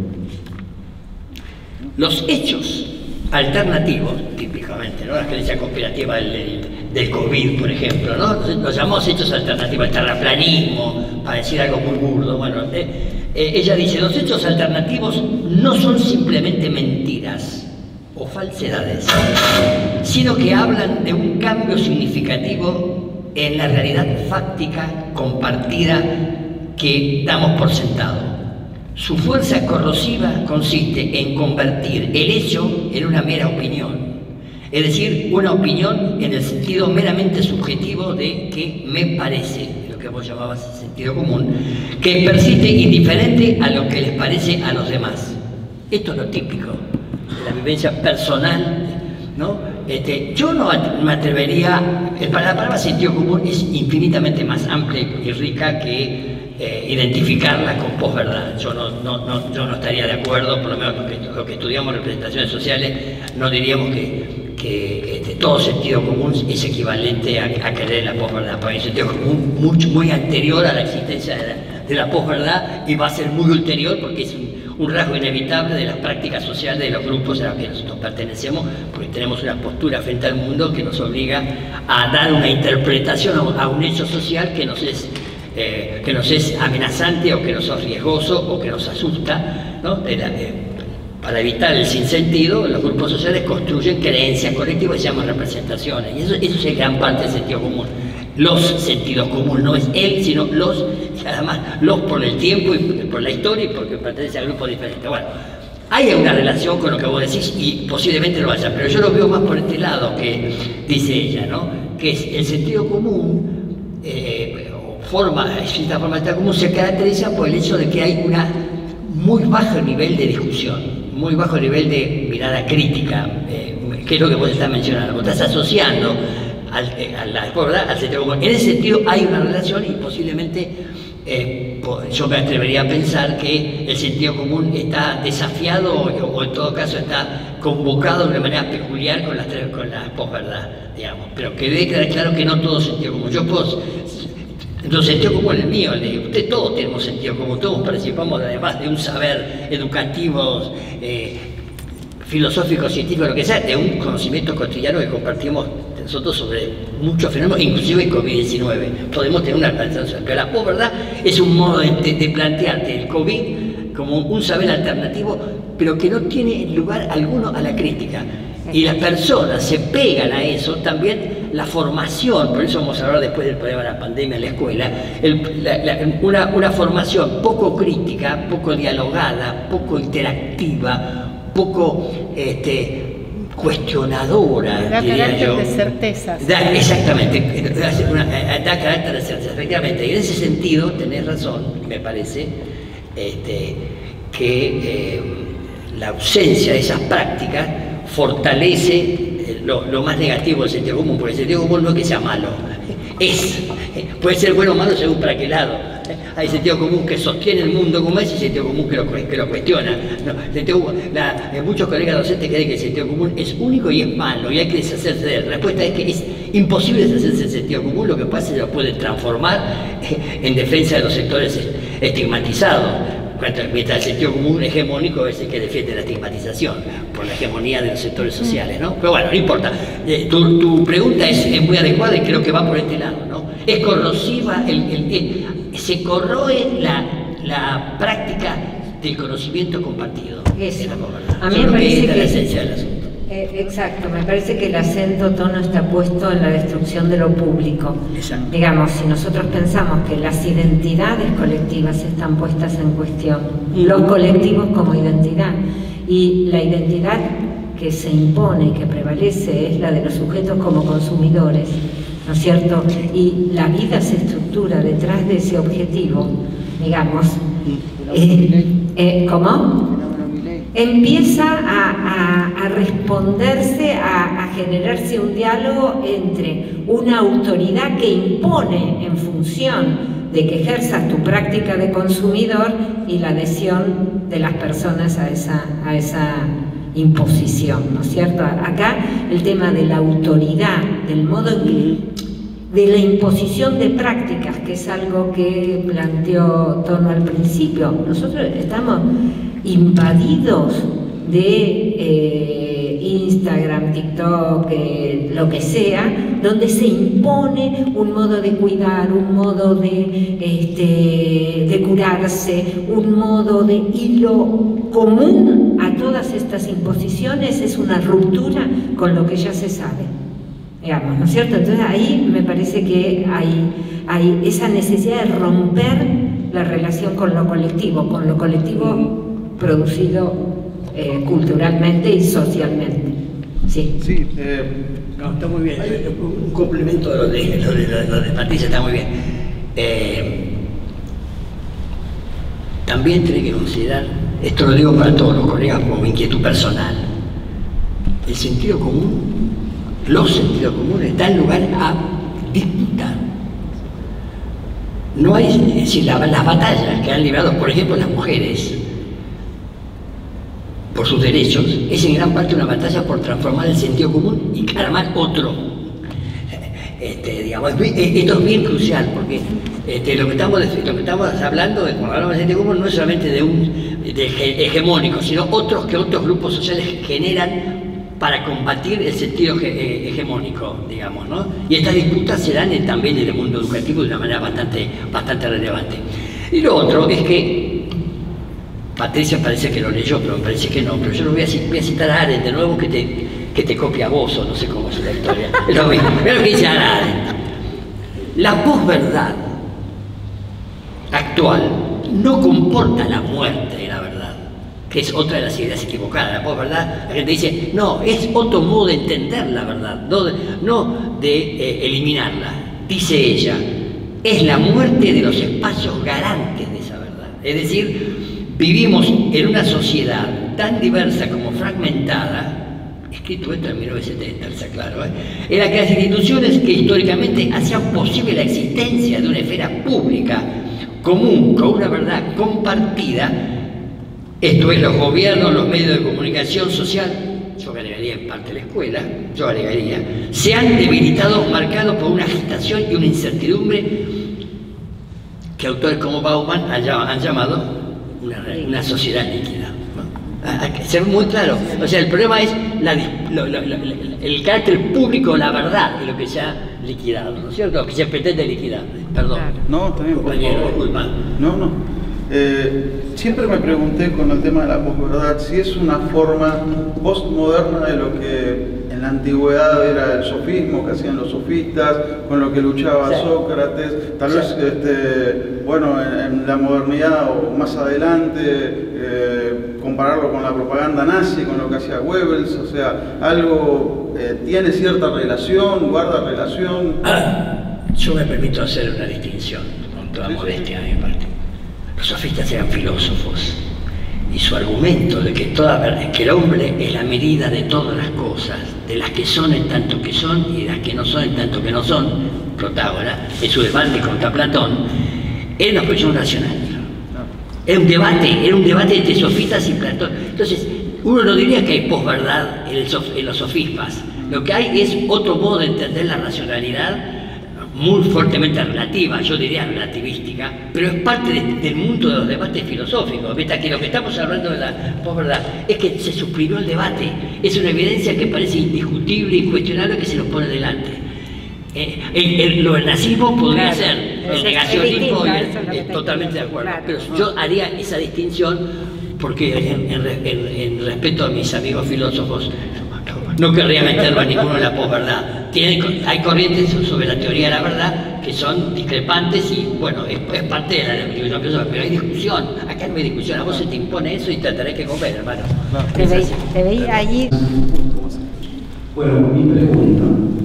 Los hechos alternativos, típicamente, ¿no? La creencia conspirativa del COVID, por ejemplo, ¿no? Los llamamos hechos alternativos, el terraplanismo, para decir algo muy burdo. Bueno, ella dice, los hechos alternativos no son simplemente mentiras o falsedades, sino que hablan de un cambio significativo en la realidad fáctica compartida que damos por sentado. Su fuerza corrosiva consiste en convertir el hecho en una mera opinión, es decir, una opinión en el sentido meramente subjetivo de que me parece, lo que vos llamabas sentido común, que persiste indiferente a lo que les parece a los demás. Esto es lo típico de la vivencia personal, ¿no? Yo no me atrevería, la palabra sentido común es infinitamente más amplia y rica que identificarla con posverdad. Yo no estaría de acuerdo, por lo menos los que estudiamos representaciones sociales, no diríamos que todo sentido común es equivalente a creer en la posverdad, porque el sentido común muy anterior a la existencia de la posverdad y va a ser muy ulterior porque es un rasgo inevitable de las prácticas sociales de los grupos a los que nosotros pertenecemos, porque tenemos una postura frente al mundo que nos obliga a dar una interpretación a un hecho social que nos es amenazante o que nos es riesgoso o que nos asusta, ¿no? Para evitar el sinsentido, los grupos sociales construyen creencias colectivas que se llaman representaciones, y eso es gran parte del sentido común. Los sentidos comunes, no es él, sino los, y además los por el tiempo y por la historia y porque pertenece a grupos diferentes. Bueno, hay una relación con lo que vos decís y posiblemente lo haya, pero yo lo veo más por este lado que dice ella, ¿no? Que es el sentido común, esta forma de sentido común se caracteriza por el hecho de que hay un muy bajo nivel de discusión, muy bajo nivel de mirada crítica, que es lo que vos estás mencionando. Vos estás asociando la posverdad al sentido común. En ese sentido hay una relación y posiblemente yo me atrevería a pensar que el sentido común está desafiado o en todo caso está convocado de una manera peculiar con la posverdad, digamos, pero que debe quedar claro que no todo es sentido común. Yo puedo, el sentido común el mío, el de usted, todos tenemos sentido común, todos participamos además de un saber educativo, filosófico, científico, lo que sea, de un conocimiento cotidiano que compartimos nosotros sobre muchos fenómenos, inclusive el COVID-19. Podemos tener una pensación, pero la posverdad es un modo de plantearte el COVID como un saber alternativo, pero que no tiene lugar alguno a la crítica. Y las personas se pegan a eso, también la formación, por eso vamos a hablar después del problema de la pandemia en la escuela, una formación poco crítica, poco dialogada, poco interactiva, poco cuestionadora, da diría carácter yo. de certezas. Exactamente, da carácter de certeza, efectivamente. Y en ese sentido, tenés razón, me parece, que la ausencia de esas prácticas fortalece lo más negativo del sentido común, porque el sentido común no es que sea malo, puede ser bueno o malo según para qué lado. Hay sentido común que sostiene el mundo como es y sentido común que lo cuestiona. No, muchos colegas docentes creen que el sentido común es único y es malo y hay que deshacerse de él. La respuesta es que es imposible deshacerse del sentido común, lo que pasa es que lo pueden transformar en defensa de los sectores estigmatizados. Mientras el sentido común hegemónico es el que defiende la estigmatización por la hegemonía de los sectores sociales, ¿no? Pero bueno, no importa. Tu pregunta es muy adecuada y creo que va por este lado, ¿no? Es corrosiva, se corroe la práctica del conocimiento compartido. Eso. A A mí me parece que la esencia del asunto. Exacto, me parece que el acento tono está puesto en la destrucción de lo público. Exacto. Digamos, si nosotros pensamos que las identidades colectivas están puestas en cuestión, los colectivos como identidad, y la identidad que se impone, que prevalece, es la de los sujetos como consumidores, ¿no es cierto? Y la vida se estructura detrás de ese objetivo, digamos. ¿Cómo? Empieza a responderse, a generarse un diálogo entre una autoridad que impone en función de que ejerzas tu práctica de consumidor y la adhesión de las personas a esa imposición, ¿no es cierto? Acá el tema de la autoridad, del modo de la imposición de prácticas, que es algo que planteó Tono al principio. Nosotros estamos invadidos de Instagram, TikTok, lo que sea, donde se impone un modo de cuidar, un modo de curarse, un modo de... Y lo común a todas estas imposiciones es una ruptura con lo que ya se sabe, digamos, ¿no es cierto? Entonces ahí me parece que hay esa necesidad de romper la relación con lo colectivo producido culturalmente y socialmente. Sí. Sí, no, está muy bien. Un complemento de lo de Patricia, está muy bien. También tiene que considerar, esto lo digo para todos los colegas como inquietud personal, el sentido común, los sentidos comunes dan lugar a disputar. No hay, es decir, las batallas que han librado, por ejemplo, las mujeres por sus derechos, es en gran parte una batalla por transformar el sentido común y armar otro. Digamos, esto es bien crucial, porque lo que estamos hablando, cuando hablamos de sentido común, no es solamente de hegemónico, sino otros grupos sociales generan para combatir el sentido hegemónico, digamos, ¿no? Y estas disputas se dan también en el mundo educativo de una manera bastante relevante. Y lo otro es que Patricia parece que lo leyó, pero me parece que no. Pero yo lo voy a citar a Arendt de nuevo, que te copia a vos, o no sé cómo es la historia. Es lo mismo. Mira lo que dice Arendt. La posverdad actual no comporta la muerte de la verdad, que es otra de las ideas equivocadas. La posverdad, la gente dice, no, es otro modo de entender la verdad, no de eliminarla. Dice ella, es la muerte de los espacios garantes de esa verdad. Es decir, vivimos en una sociedad tan diversa como fragmentada escrito esto en 1970, está claro, en la que las instituciones que históricamente hacían posible la existencia de una esfera pública común, con una verdad compartida, esto es los gobiernos, los medios de comunicación social, yo agregaría en parte la escuela, se han debilitado, marcados por una agitación y una incertidumbre que autores como Bauman han llamado una sociedad líquida. Hay que ser muy claro. O sea, el problema es el carácter público, la verdad de lo que se ha liquidado, ¿no es cierto? Lo que se pretende liquidar. Perdón. No, también, por compañero, favor. disculpa. No. Siempre me pregunté con el tema de la posverdad si es una forma postmoderna de lo que en la antigüedad era el sofismo que hacían los sofistas, con lo que luchaba Sócrates, tal vez en la modernidad o más adelante compararlo con la propaganda nazi, con lo que hacía Goebbels, o sea, algo tiene cierta relación, guarda relación. Yo me permito hacer una distinción, con toda modestia de mi parte. Los sofistas eran filósofos y su argumento de que que el hombre es la medida de todas las cosas, de las que son en tanto que son y de las que no son en tanto que no son, Protágoras, en su debate contra Platón, era una posición racional. Era un debate entre sofistas y Platón. Entonces, uno no diría que hay posverdad en los sofismas. Lo que hay es otro modo de entender la racionalidad, muy fuertemente relativa, yo diría relativística, pero es parte del mundo de los debates filosóficos. Mientras que lo que estamos hablando de la posverdad es que se suprimió el debate, es una evidencia que parece indiscutible, incuestionable, que se nos pone delante. El nazismo podría ser el negacionismo, totalmente de acuerdo, pero yo haría esa distinción porque en respeto a mis amigos filósofos, no querría meterlo a ninguno en la posverdad. Hay corrientes sobre la teoría de la verdad que son discrepantes y, bueno, es parte de la filosofía, pero hay discusión. Acá no hay discusión, a vos se te impone eso y trataré que comer, hermano. Te veía allí. Bueno, mi pregunta.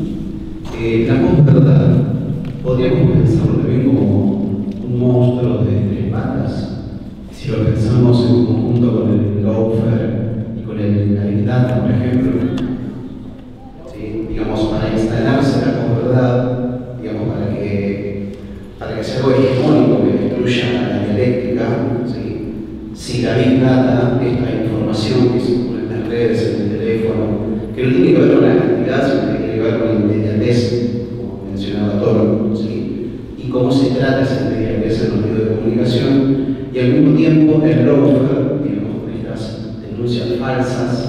La posverdad, podríamos pensarlo también como un monstruo de tres patas. Si lo pensamos en conjunto con el lawfare y con la Big Data, por ejemplo. Digamos, para instalarse la posverdad, digamos, para que sea algo hegemónico que destruya la dialéctica, si la Big Data, esta información que circula en las redes, en el teléfono, que no tiene que ver con la cantidad, sino que tiene que ver con la inmediatez, como mencionaba Toro, y cómo se trata esa inmediatez en los medios de comunicación, y al mismo tiempo el lawfare, digamos, con estas denuncias falsas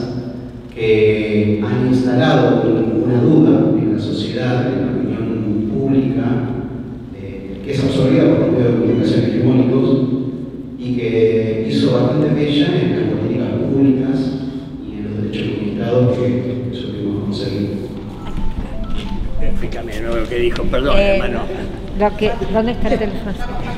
que han instalado una duda en la sociedad, en la opinión pública, que es absorbida por los medios de comunicación hegemónicos y que hizo bastante bella en las políticas públicas y en los derechos comunicados que supimos conseguir. Explícame de nuevo lo que dijo, perdón, hermano. ¿Dónde está el teléfono?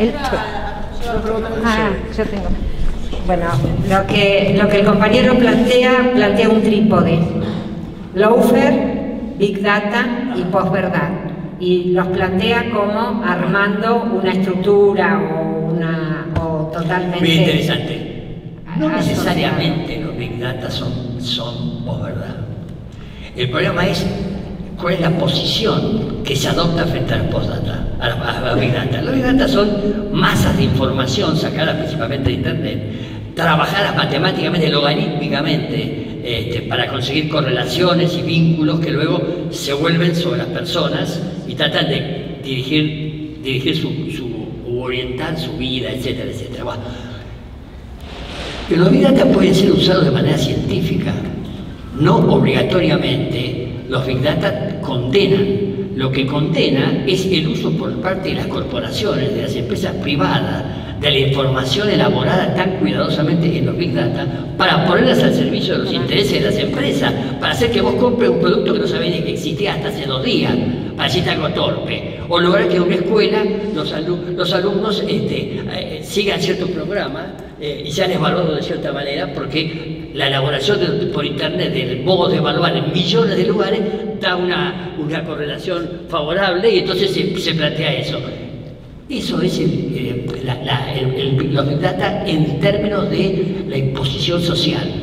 Yo tengo. Bueno, lo que el compañero plantea un trípode: lawfare, Big Data y posverdad. Y los plantea como armando una estructura o totalmente... Muy interesante. No necesariamente los Big Data son posverdad. El problema es cuál es la posición que se adopta frente a los postdata, a los Big Data. Los Big Data son masas de información sacadas principalmente de Internet, trabajadas matemáticamente, logarítmicamente, para conseguir correlaciones y vínculos que luego se vuelven sobre las personas y tratan de dirigir o orientar su vida, etcétera, etcétera. Bueno, pero los Big Data pueden ser usados de manera científica, no obligatoriamente. Los Big Data condenan. Lo que condena es el uso por parte de las corporaciones, de las empresas privadas, de la información elaborada tan cuidadosamente en los Big Data para ponerlas al servicio de los intereses de las empresas, para hacer que vos compres un producto que no sabías ni que existía hasta hace 2 días, para decirte algo torpe, o lograr que en una escuela los alumnos sigan cierto programa y sean evaluados de cierta manera, porque la elaboración por internet del modo de evaluar en millones de lugares da una correlación favorable y entonces se plantea eso. Eso es los Big Data en términos de la imposición social.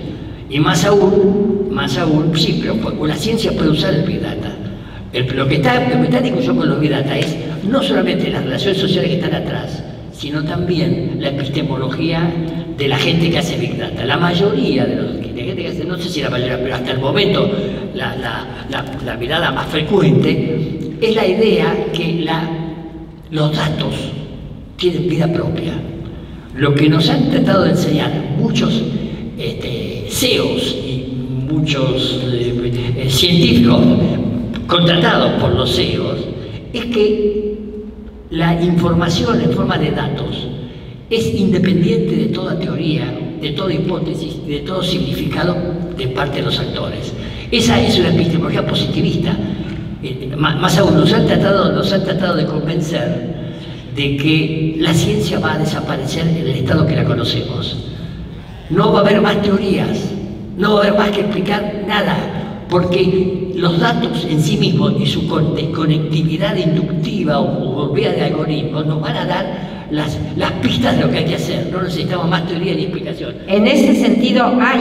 Y más aún, sí, pero la ciencia puede usar el Big Data. Lo que está en discusión con los Big Data es no solamente las relaciones sociales que están atrás, sino también la epistemología de la gente que hace Big Data. La mayoría de la gente que hace, no sé si la mayoría, pero hasta el momento la mirada más frecuente es la idea que los datos tienen vida propia. Lo que nos han tratado de enseñar muchos CEOs y muchos científicos contratados por los CEOs es que la información en forma de datos es independiente de toda teoría, de toda hipótesis, de todo significado de parte de los actores. Esa es una epistemología positivista. Más aún, nos han tratado de convencer de que la ciencia va a desaparecer en el estado que la conocemos. No va a haber más teorías, no va a haber más que explicar nada, porque los datos en sí mismos y su conectividad inductiva o vía de algoritmos nos van a dar las pistas de lo que hay que hacer. No necesitamos más teoría ni explicación. En ese sentido hay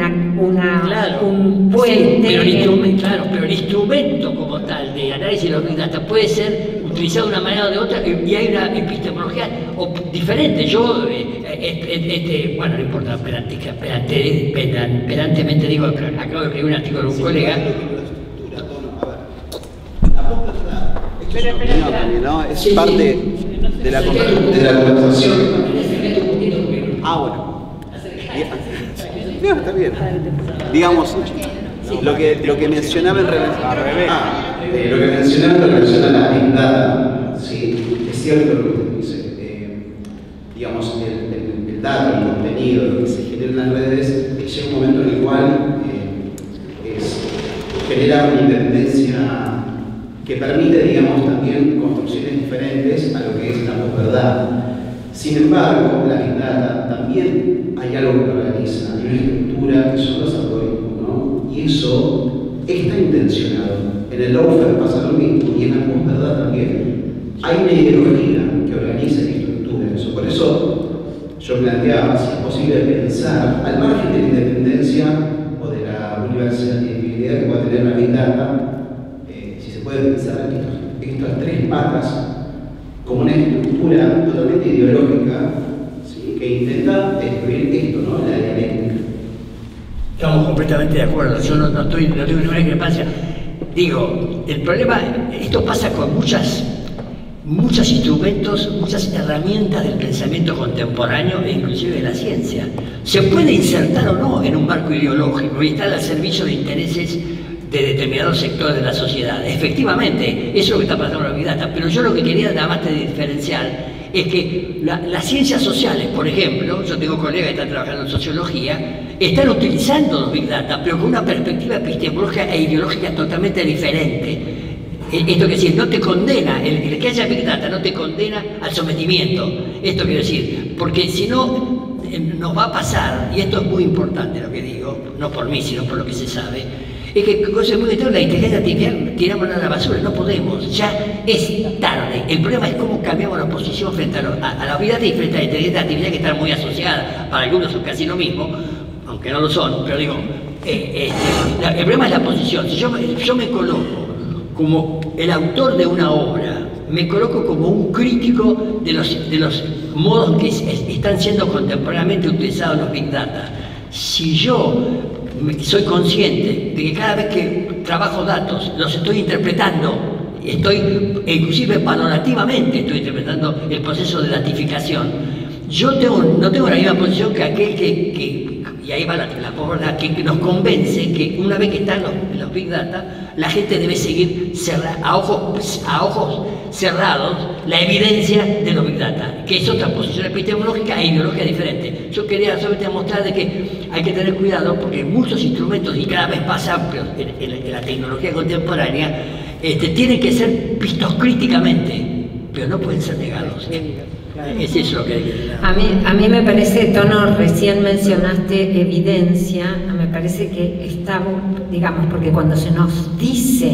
un puente. Sí, pero el instrumento como tal de análisis de los Big Data puede ser utilizado de una manera o de otra, y hay una epistemología diferente. Yo, bueno, no importa, pedantemente digo, acabo de escribir un artículo de un colega. ¿No? Es parte de la conversación. Bueno. No, está bien. Digamos, lo que mencionaba en relación a la Big Data, sí, es cierto lo que usted dice. Digamos, el dato, el contenido, lo que se genera en las redes, llega un momento en el cual genera una independencia que permite, digamos, también construcciones diferentes a lo que es la posverdad. Sin embargo, la Big Data también hay algo que organiza, hay una estructura que son los algoritmos, ¿no? Y eso está intencionado. En el lawfare pasa lo mismo, y en la posverdad también. Hay una ideología que organiza y estructura eso. Por eso yo planteaba si es posible pensar, al margen de la independencia o de la universalidad que pueda tener la Big Data, puede pensar estas tres patas como una estructura totalmente ideológica, ¿sí?, que intenta destruir esto, ¿no?, la dialéctica. Estamos completamente de acuerdo, yo no tengo ninguna discrepancia. Digo, el problema, esto pasa con muchos instrumentos, muchas herramientas del pensamiento contemporáneo e inclusive de la ciencia. Se puede insertar o no en un marco ideológico y estar al servicio de intereses de determinados sectores de la sociedad. Efectivamente, eso es lo que está pasando con la Big Data, pero yo lo que quería nada más de diferenciar es que las ciencias sociales, por ejemplo, yo tengo colegas que están trabajando en sociología, están utilizando los Big Data, pero con una perspectiva epistemológica e ideológica totalmente diferente. Esto quiere decir, no te condena, el que haya Big Data no te condena al sometimiento. Esto quiere decir, porque si no, nos va a pasar, y esto es muy importante lo que digo, no por mí, sino por lo que se sabe, es que cosa muy grave, la inteligencia artificial tirámosla a la basura, no podemos, ya es tarde. El problema es cómo cambiamos la posición frente a la Big Data y frente a la inteligencia artificial, que está muy asociada, para algunos son casi lo mismo, aunque no lo son, pero digo, el problema es la posición. Si yo me coloco como el autor de una obra, me coloco como un crítico de los modos que están siendo contemporáneamente utilizados los Big Data. Si yo soy consciente de que cada vez que trabajo datos los estoy interpretando, inclusive valorativamente estoy interpretando el proceso de datificación, yo no tengo la misma posición que aquel y ahí va la verdad, que nos convence que una vez que están los Big Data, la gente debe seguir a ojos cerrados la evidencia de los Big Data, que es otra posición epistemológica e ideológica diferente. Yo quería solamente mostrar de que hay que tener cuidado porque muchos instrumentos, y cada vez más amplios en la tecnología contemporánea, tienen que ser vistos críticamente, pero no pueden ser negados. Es eso lo que hay que decir. A mí me parece, Tono, recién mencionaste evidencia, me parece que estamos, digamos, porque cuando se nos dice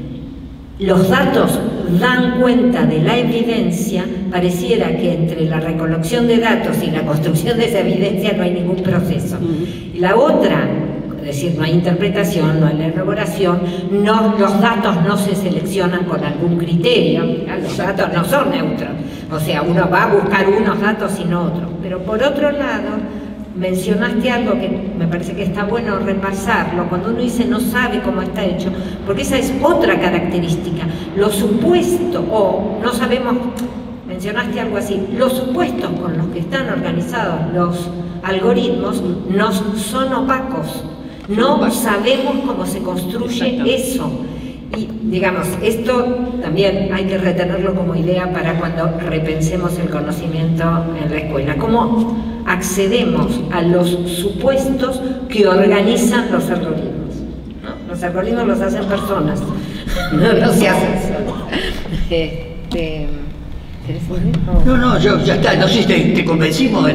los datos dan cuenta de la evidencia, pareciera que entre la recolección de datos y la construcción de esa evidencia no hay ningún proceso. Y la otra decir, no hay interpretación, no hay elaboración, los datos no se seleccionan con algún criterio, los datos no son neutros, o sea, uno va a buscar unos datos y no otros. Pero por otro lado, mencionaste algo que me parece que está bueno repasarlo, cuando uno dice no sabe cómo está hecho, porque esa es otra característica, lo supuesto, o no sabemos, mencionaste algo así, los supuestos con los que están organizados los algoritmos nos son opacos, no sabemos cómo se construye eso. Y digamos, esto también hay que retenerlo como idea para cuando repensemos el conocimiento en la escuela. ¿Cómo accedemos a los supuestos que organizan los algoritmos? ¿No? Los algoritmos los hacen personas, no se hacen solos. No, yo ya está, no sé si te convencimos.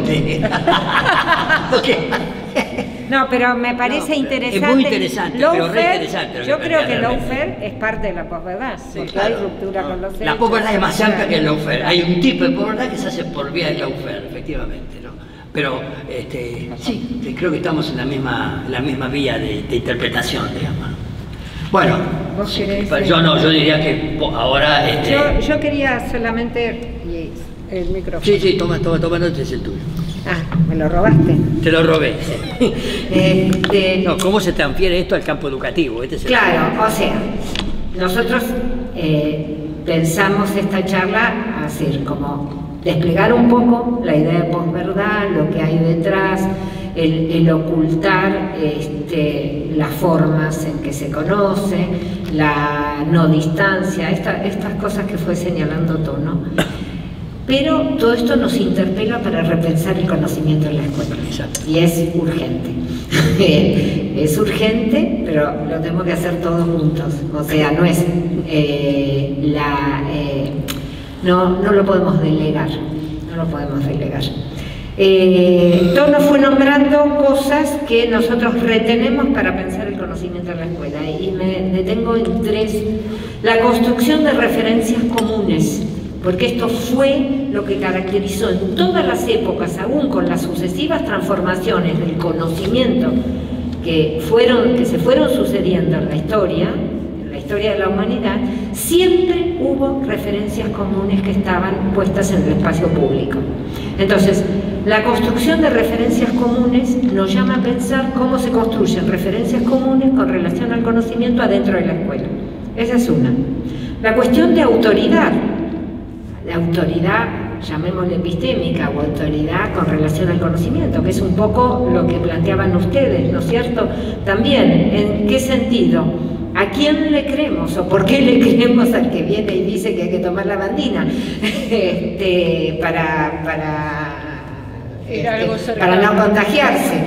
Okay. No, pero me parece interesante. Es muy interesante, pero re interesante. Yo creo que el lawfare es parte de la posverdad, porque hay ruptura con los hechos. La posverdad es más amplia que el lawfare. Hay un tipo de posverdad que se hace por vía del lawfare, efectivamente, ¿no? Pero sí, creo que estamos en la misma vía de interpretación, digamos. Bueno, ¿vos querés, yo diría que ahora... Yo quería solamente... El micrófono. Sí, toma nota, es el tuyo. Ah, ¿me lo robaste? Te lo robé, sí. No, ¿cómo se transfiere esto al campo educativo? Claro, o sea, nosotros pensamos esta charla así, como desplegar un poco la idea de posverdad, lo que hay detrás, el ocultar las formas en que se conoce, la no distancia, estas cosas que fue señalando Tono. Pero todo esto nos interpela para repensar el conocimiento en la escuela. Y es urgente. Es urgente, pero lo tenemos que hacer todos juntos. O sea, no es no lo podemos delegar. No lo podemos delegar. Tono fue nombrando cosas que nosotros retenemos para pensar el conocimiento en la escuela. Y me detengo en 3. La construcción de referencias comunes. Porque esto fue lo que caracterizó en todas las épocas, aún con las sucesivas transformaciones del conocimiento que se fueron sucediendo en la historia de la humanidad, siempre hubo referencias comunes que estaban puestas en el espacio público. Entonces, la construcción de referencias comunes nos llama a pensar cómo se construyen referencias comunes con relación al conocimiento adentro de la escuela. Esa es una. La cuestión de autoridad, llamémosle epistémica, o autoridad con relación al conocimiento, que es un poco lo que planteaban ustedes, ¿no es cierto? También, ¿en qué sentido? ¿A quién le creemos o por qué le creemos al que viene y dice que hay que tomar la bandina? Para no contagiarse.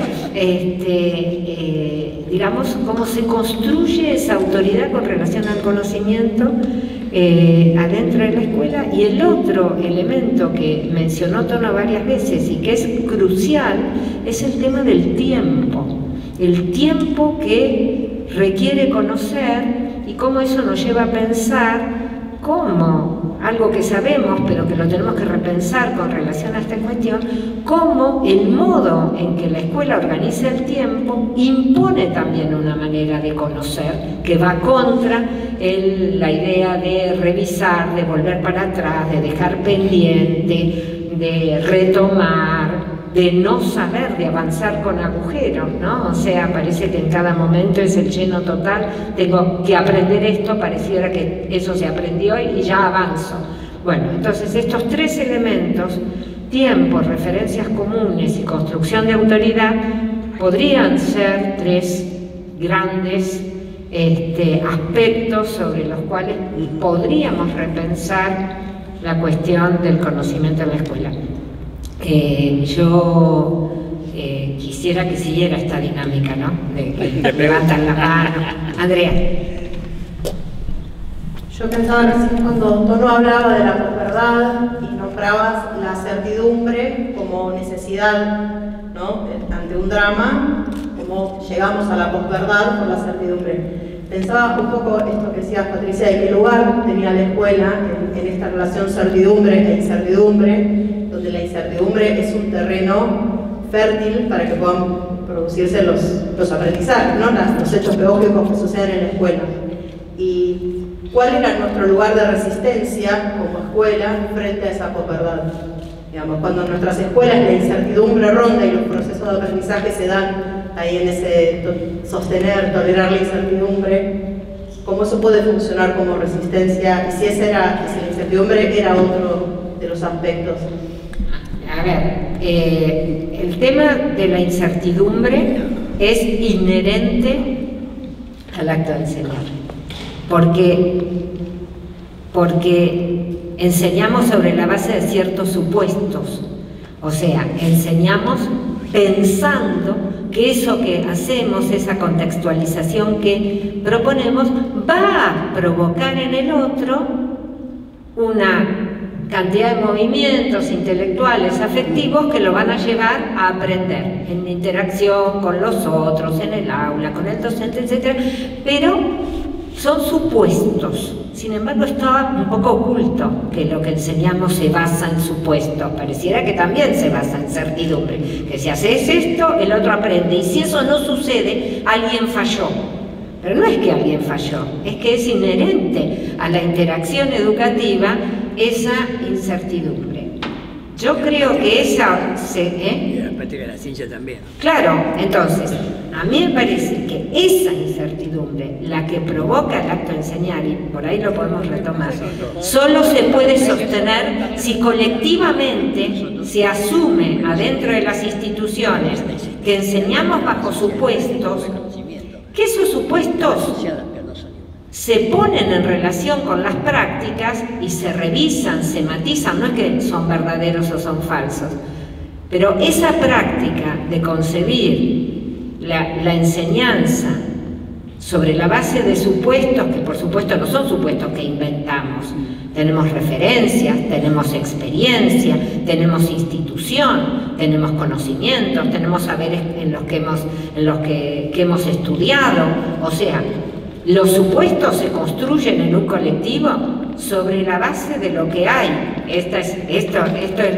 Digamos, cómo se construye esa autoridad con relación al conocimiento adentro de la escuela. Y el otro elemento que mencionó Tono varias veces y que es crucial es el tema del tiempo. El tiempo que requiere conocer y cómo eso nos lleva a pensar cómo, algo que sabemos pero que lo tenemos que repensar con relación a esta cuestión, cómo el modo en que la escuela organiza el tiempo impone también una manera de conocer que va contra la idea de revisar, de volver para atrás, de dejar pendiente, de retomar, de no saber, de avanzar con agujeros, ¿no? O sea, parece que en cada momento es el lleno total, tengo que aprender esto, pareciera que eso se aprendió y ya avanzo. Bueno, entonces estos 3 elementos, tiempo, referencias comunes y construcción de autoridad, podrían ser 3 grandes aspectos sobre los cuales podríamos repensar la cuestión del conocimiento en la escuela. Yo quisiera que siguiera esta dinámica, ¿no? De que levantan la mano. Andrea. Yo pensaba recién cuando Tono hablaba de la posverdad y nombrabas la certidumbre como necesidad, ¿no? Ante un drama, como llegamos a la posverdad con la certidumbre. Pensaba un poco esto que decías, Patricia, de qué lugar tenía la escuela en esta relación certidumbre e incertidumbre, donde la incertidumbre es un terreno fértil para que puedan producirse los aprendizajes, ¿no? Los hechos pedagógicos que suceden en la escuela. Y cuál era nuestro lugar de resistencia como escuela frente a esa posverdad. Digamos, cuando en nuestras escuelas la incertidumbre ronda y los procesos de aprendizaje se dan ahí en ese sostener, tolerar la incertidumbre, ¿cómo eso puede funcionar como resistencia? Y si la incertidumbre era otro de los aspectos. A ver, el tema de la incertidumbre es inherente al acto de enseñar, porque enseñamos sobre la base de ciertos supuestos, o sea, enseñamos pensando que eso que hacemos, esa contextualización que proponemos, va a provocar en el otro una cantidad de movimientos intelectuales, afectivos, que lo van a llevar a aprender en interacción con los otros, en el aula, con el docente, etc. Pero son supuestos. Sin embargo, está un poco oculto que lo que enseñamos se basa en supuestos. Pareciera que también se basa en certidumbre. Que si haces esto, el otro aprende. Y si eso no sucede, alguien falló. Pero no es que alguien falló, es que es inherente a la interacción educativa esa incertidumbre. Yo creo que esa Y la práctica de la ciencia también. Claro, entonces, a mí me parece que esa incertidumbre, la que provoca el acto de enseñar, y por ahí lo podemos retomar, solo se puede sostener si colectivamente se asume adentro de las instituciones que enseñamos bajo supuestos, que esos supuestos se ponen en relación con las prácticas y se revisan, se matizan, no es que son verdaderos o son falsos, pero esa práctica de concebir la enseñanza sobre la base de supuestos, que por supuesto no son supuestos que inventamos, tenemos referencias, tenemos experiencia, tenemos institución, tenemos conocimientos, tenemos saberes en los que hemos estudiado, o sea, los supuestos se construyen en un colectivo sobre la base de lo que hay. Esto es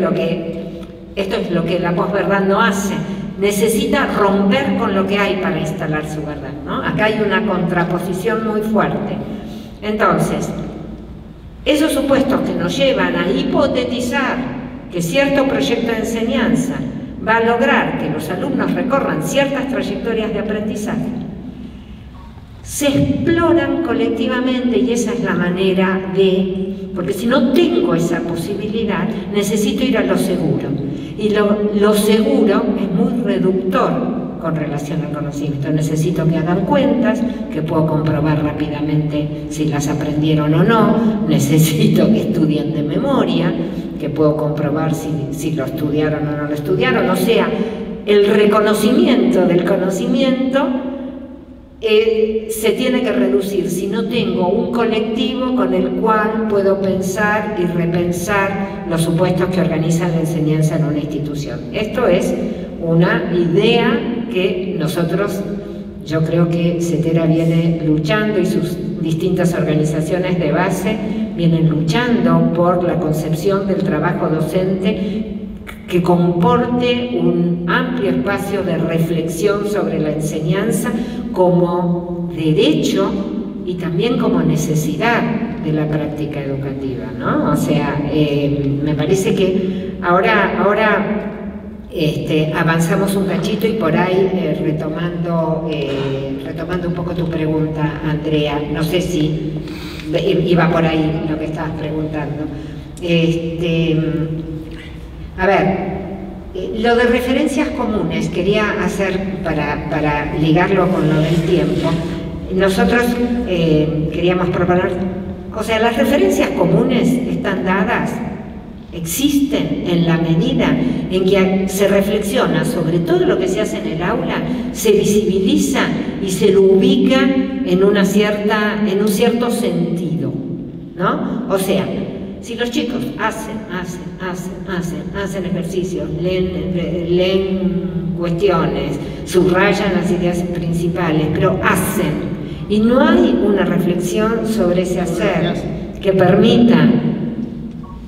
lo que la posverdad no hace. Necesita romper con lo que hay para instalar su verdad, ¿no? Acá hay una contraposición muy fuerte. Entonces, esos supuestos que nos llevan a hipotetizar que cierto proyecto de enseñanza va a lograr que los alumnos recorran ciertas trayectorias de aprendizaje, se exploran colectivamente, y esa es la manera porque si no tengo esa posibilidad, necesito ir a lo seguro. Y lo seguro es muy reductor con relación al conocimiento. Necesito que hagan cuentas, que puedo comprobar rápidamente si las aprendieron o no, necesito que estudien de memoria, que puedo comprobar si lo estudiaron o no lo estudiaron. O sea, el reconocimiento del conocimiento se tiene que reducir si no tengo un colectivo con el cual puedo pensar y repensar los supuestos que organizan la enseñanza en una institución. Esto es una idea que nosotros, yo creo que CETERA viene luchando, y sus distintas organizaciones de base vienen luchando por la concepción del trabajo docente que comporte un amplio espacio de reflexión sobre la enseñanza como derecho y también como necesidad de la práctica educativa, ¿no? O sea, me parece que ahora avanzamos un cachito, y por ahí retomando un poco tu pregunta, Andrea, no sé si iba por ahí lo que estabas preguntando. A ver, lo de referencias comunes quería hacer para ligarlo con lo del tiempo. Nosotros queríamos proponer, o sea, las referencias comunes están dadas, existen en la medida en que se reflexiona sobre todo lo que se hace en el aula, se visibiliza y se lo ubica en un cierto sentido, ¿no? O sea, si los chicos hacen ejercicios, leen cuestiones, subrayan las ideas principales, pero hacen, y no hay una reflexión sobre ese hacer que permita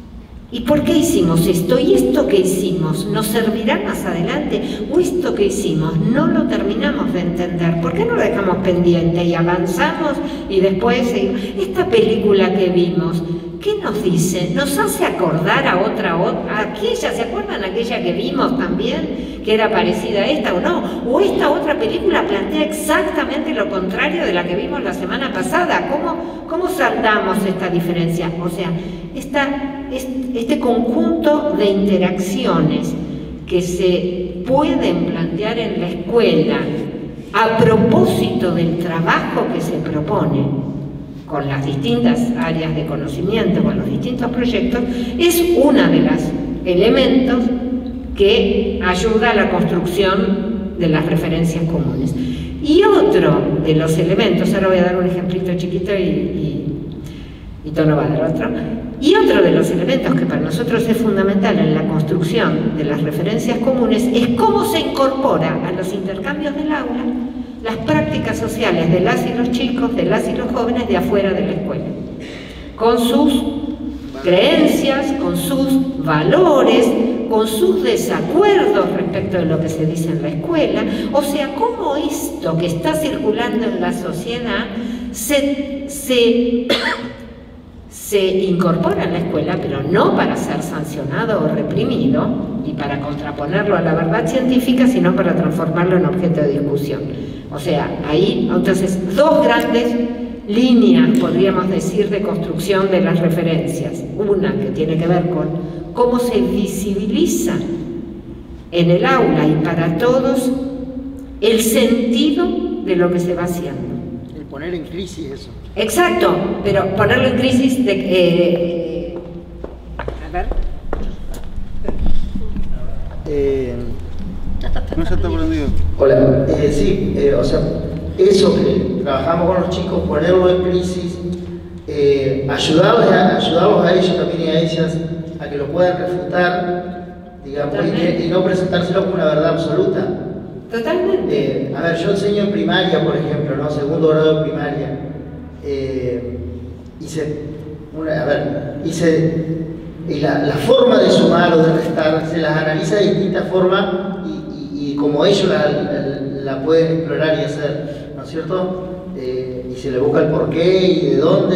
¿Y por qué hicimos esto? ¿Y esto que hicimos nos servirá más adelante? ¿O esto que hicimos no lo terminamos de entender? ¿Por qué no lo dejamos pendiente y avanzamos y después seguimos? Esta película que vimos, ¿qué nos dice? ¿Nos hace acordar a aquella? ¿Se acuerdan aquella que vimos también? ¿Que era parecida a esta o no? ¿O esta otra película plantea exactamente lo contrario de la que vimos la semana pasada? ¿Cómo saldamos esta diferencia? O sea, este conjunto de interacciones que se pueden plantear en la escuela a propósito del trabajo que se propone con las distintas áreas de conocimiento, con los distintos proyectos, es uno de los elementos que ayuda a la construcción de las referencias comunes. Y otro de los elementos, ahora voy a dar un ejemplito chiquito y Tono va a dar otro, y otro de los elementos que para nosotros es fundamental en la construcción de las referencias comunes es cómo se incorpora a los intercambios del aula las prácticas sociales de las y los chicos, de las y los jóvenes de afuera de la escuela, con sus creencias, con sus valores, con sus desacuerdos respecto de lo que se dice en la escuela. O sea, cómo esto que está circulando en la sociedad se incorpora en la escuela, pero no para ser sancionado o reprimido y para contraponerlo a la verdad científica, sino para transformarlo en objeto de discusión. O sea, ahí, entonces, dos grandes líneas, podríamos decir, de construcción de las referencias. Una que tiene que ver con cómo se visibiliza en el aula y para todos el sentido de lo que se va haciendo. El poner en crisis eso. Exacto, pero ponerlo en crisis de... a ver. No se está prendido. Hola, sí, o sea, eso que trabajamos con los chicos, ponerlo en crisis, ayudarlos a ellos también y a ellas a que lo puedan refutar, digamos, y no presentárselo como una verdad absoluta. Totalmente. A ver, yo enseño en primaria, por ejemplo, ¿no? Segundo grado de primaria. Y la forma de sumar o de restar se las analiza de distintas formas y como ellos la pueden explorar y hacer, ¿no es cierto? Y se le busca el porqué y de dónde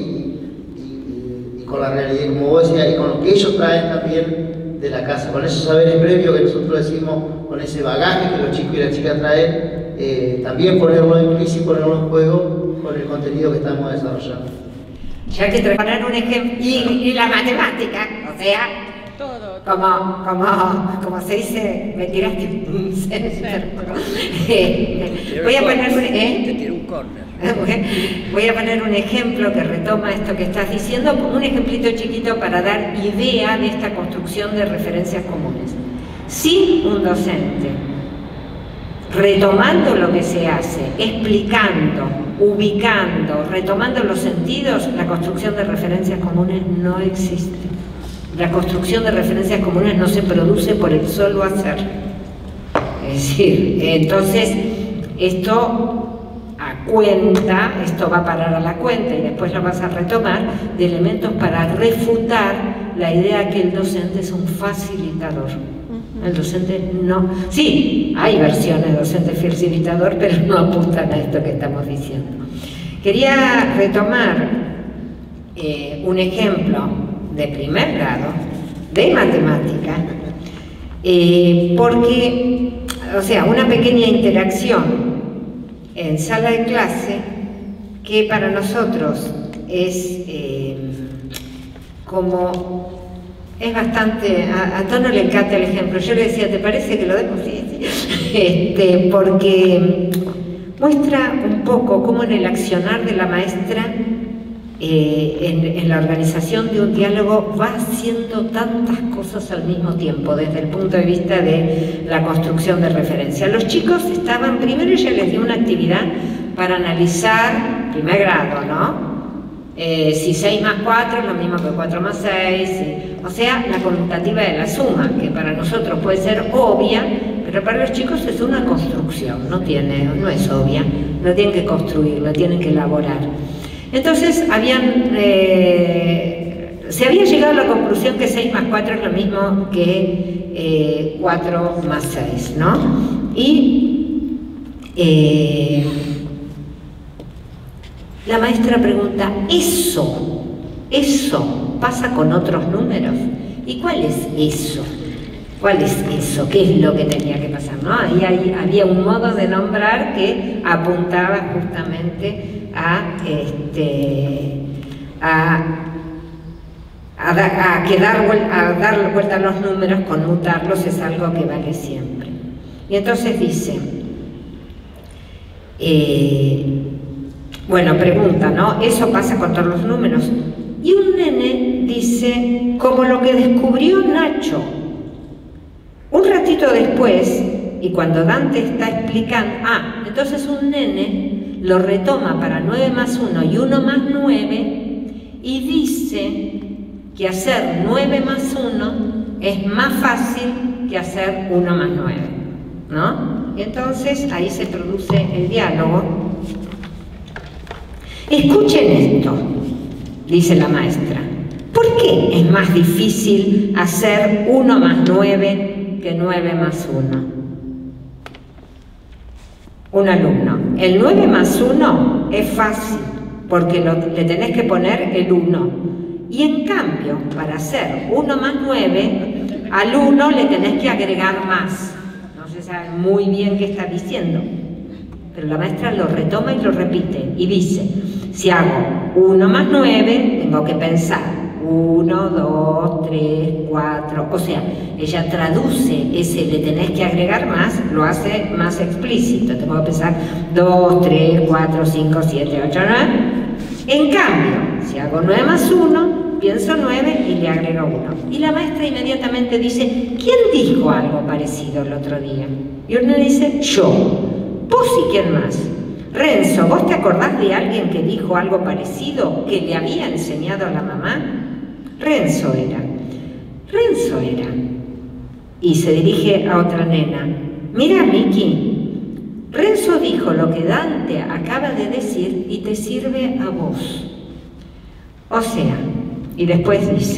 y con la realidad, como vos decías, y con lo que ellos traen también de la casa, con esos saberes previos que nosotros decimos, con ese bagaje que los chicos y las chicas traen, también ponerlo en crisis, ponerlo en juego con el contenido que estamos desarrollando. Ya que te poner un ejemplo, y la matemática, o sea, todo. Como se dice, me tiraste un centro. Voy a poner Te tiro un corner. Voy a poner un ejemplo que retoma esto que estás diciendo, como un ejemplito chiquito para dar idea de esta construcción de referencias comunes. Si un docente, retomando lo que se hace, explicando, ubicando, retomando los sentidos, la construcción de referencias comunes no existe. La construcción de referencias comunes no se produce por el solo hacer. Es decir, entonces, esto va a parar a la cuenta y después lo vas a retomar, de elementos para refutar la idea que el docente es un facilitador. El docente no... Sí, hay versiones de docente facilitador, pero no apuntan a esto que estamos diciendo. Quería retomar un ejemplo de primer grado, de matemática, porque, o sea, una pequeña interacción en sala de clase que para nosotros es es bastante, a Tono le encanta el ejemplo. Yo le decía, ¿te parece que lo demos? Sí. Porque muestra un poco cómo en el accionar de la maestra, en la organización de un diálogo, va haciendo tantas cosas al mismo tiempo, desde el punto de vista de la construcción de referencia. Los chicos estaban, primero ella les dio una actividad para analizar, primer grado, ¿no? Si 6 más 4 es lo mismo que 4 más 6, o sea, la conmutativa de la suma, que para nosotros puede ser obvia, pero para los chicos es una construcción, no es obvia, lo tienen que construir, lo tienen que elaborar. Entonces, habían se había llegado a la conclusión que 6 más 4 es lo mismo que 4 más 6, ¿no? Y la maestra pregunta, ¿eso pasa con otros números? ¿Y cuál es eso? ¿Cuál es eso? ¿Qué es lo que tenía que pasar? ¿No? Ahí había un modo de nombrar que apuntaba justamente a dar vuelta a los números, conmutarlos es algo que vale siempre. Y entonces dice, bueno, pregunta, ¿no? ¿Eso pasa con todos los números? Y un nene dice, como lo que descubrió Nacho. Un ratito después, y cuando Dante está explicando, entonces un nene lo retoma para 9 más 1 y 1 más 9 y dice que hacer 9 más 1 es más fácil que hacer 1 más 9, ¿no? Y entonces ahí se produce el diálogo. Escuchen esto, dice la maestra. ¿Por qué es más difícil hacer 1 más 9 que 9 más 1? Un alumno. El 9 más 1 es fácil, porque le tenés que poner el 1. Y en cambio, para hacer 1 más 9, al 1 le tenés que agregar más. No se sabe muy bien qué está diciendo, pero la maestra lo retoma y lo repite, y dice, si hago 1 más 9, tengo que pensar 1, 2, 3, 4, o sea, ella traduce ese le tenés que agregar más, lo hace más explícito, tengo que pensar 2, 3, 4, 5, 7, 8, 9. En cambio, si hago 9 más 1, pienso 9 y le agrego 1. Y la maestra inmediatamente dice, ¿quién dijo algo parecido el otro día? Y uno dice, yo. ¿Vos y quién más? Renzo, ¿vos te acordás de alguien que dijo algo parecido que le había enseñado a la mamá? Renzo era. Y se dirige a otra nena. Mira, Miki, Renzo dijo lo que Dante acaba de decir y te sirve a vos. O sea, y después dice,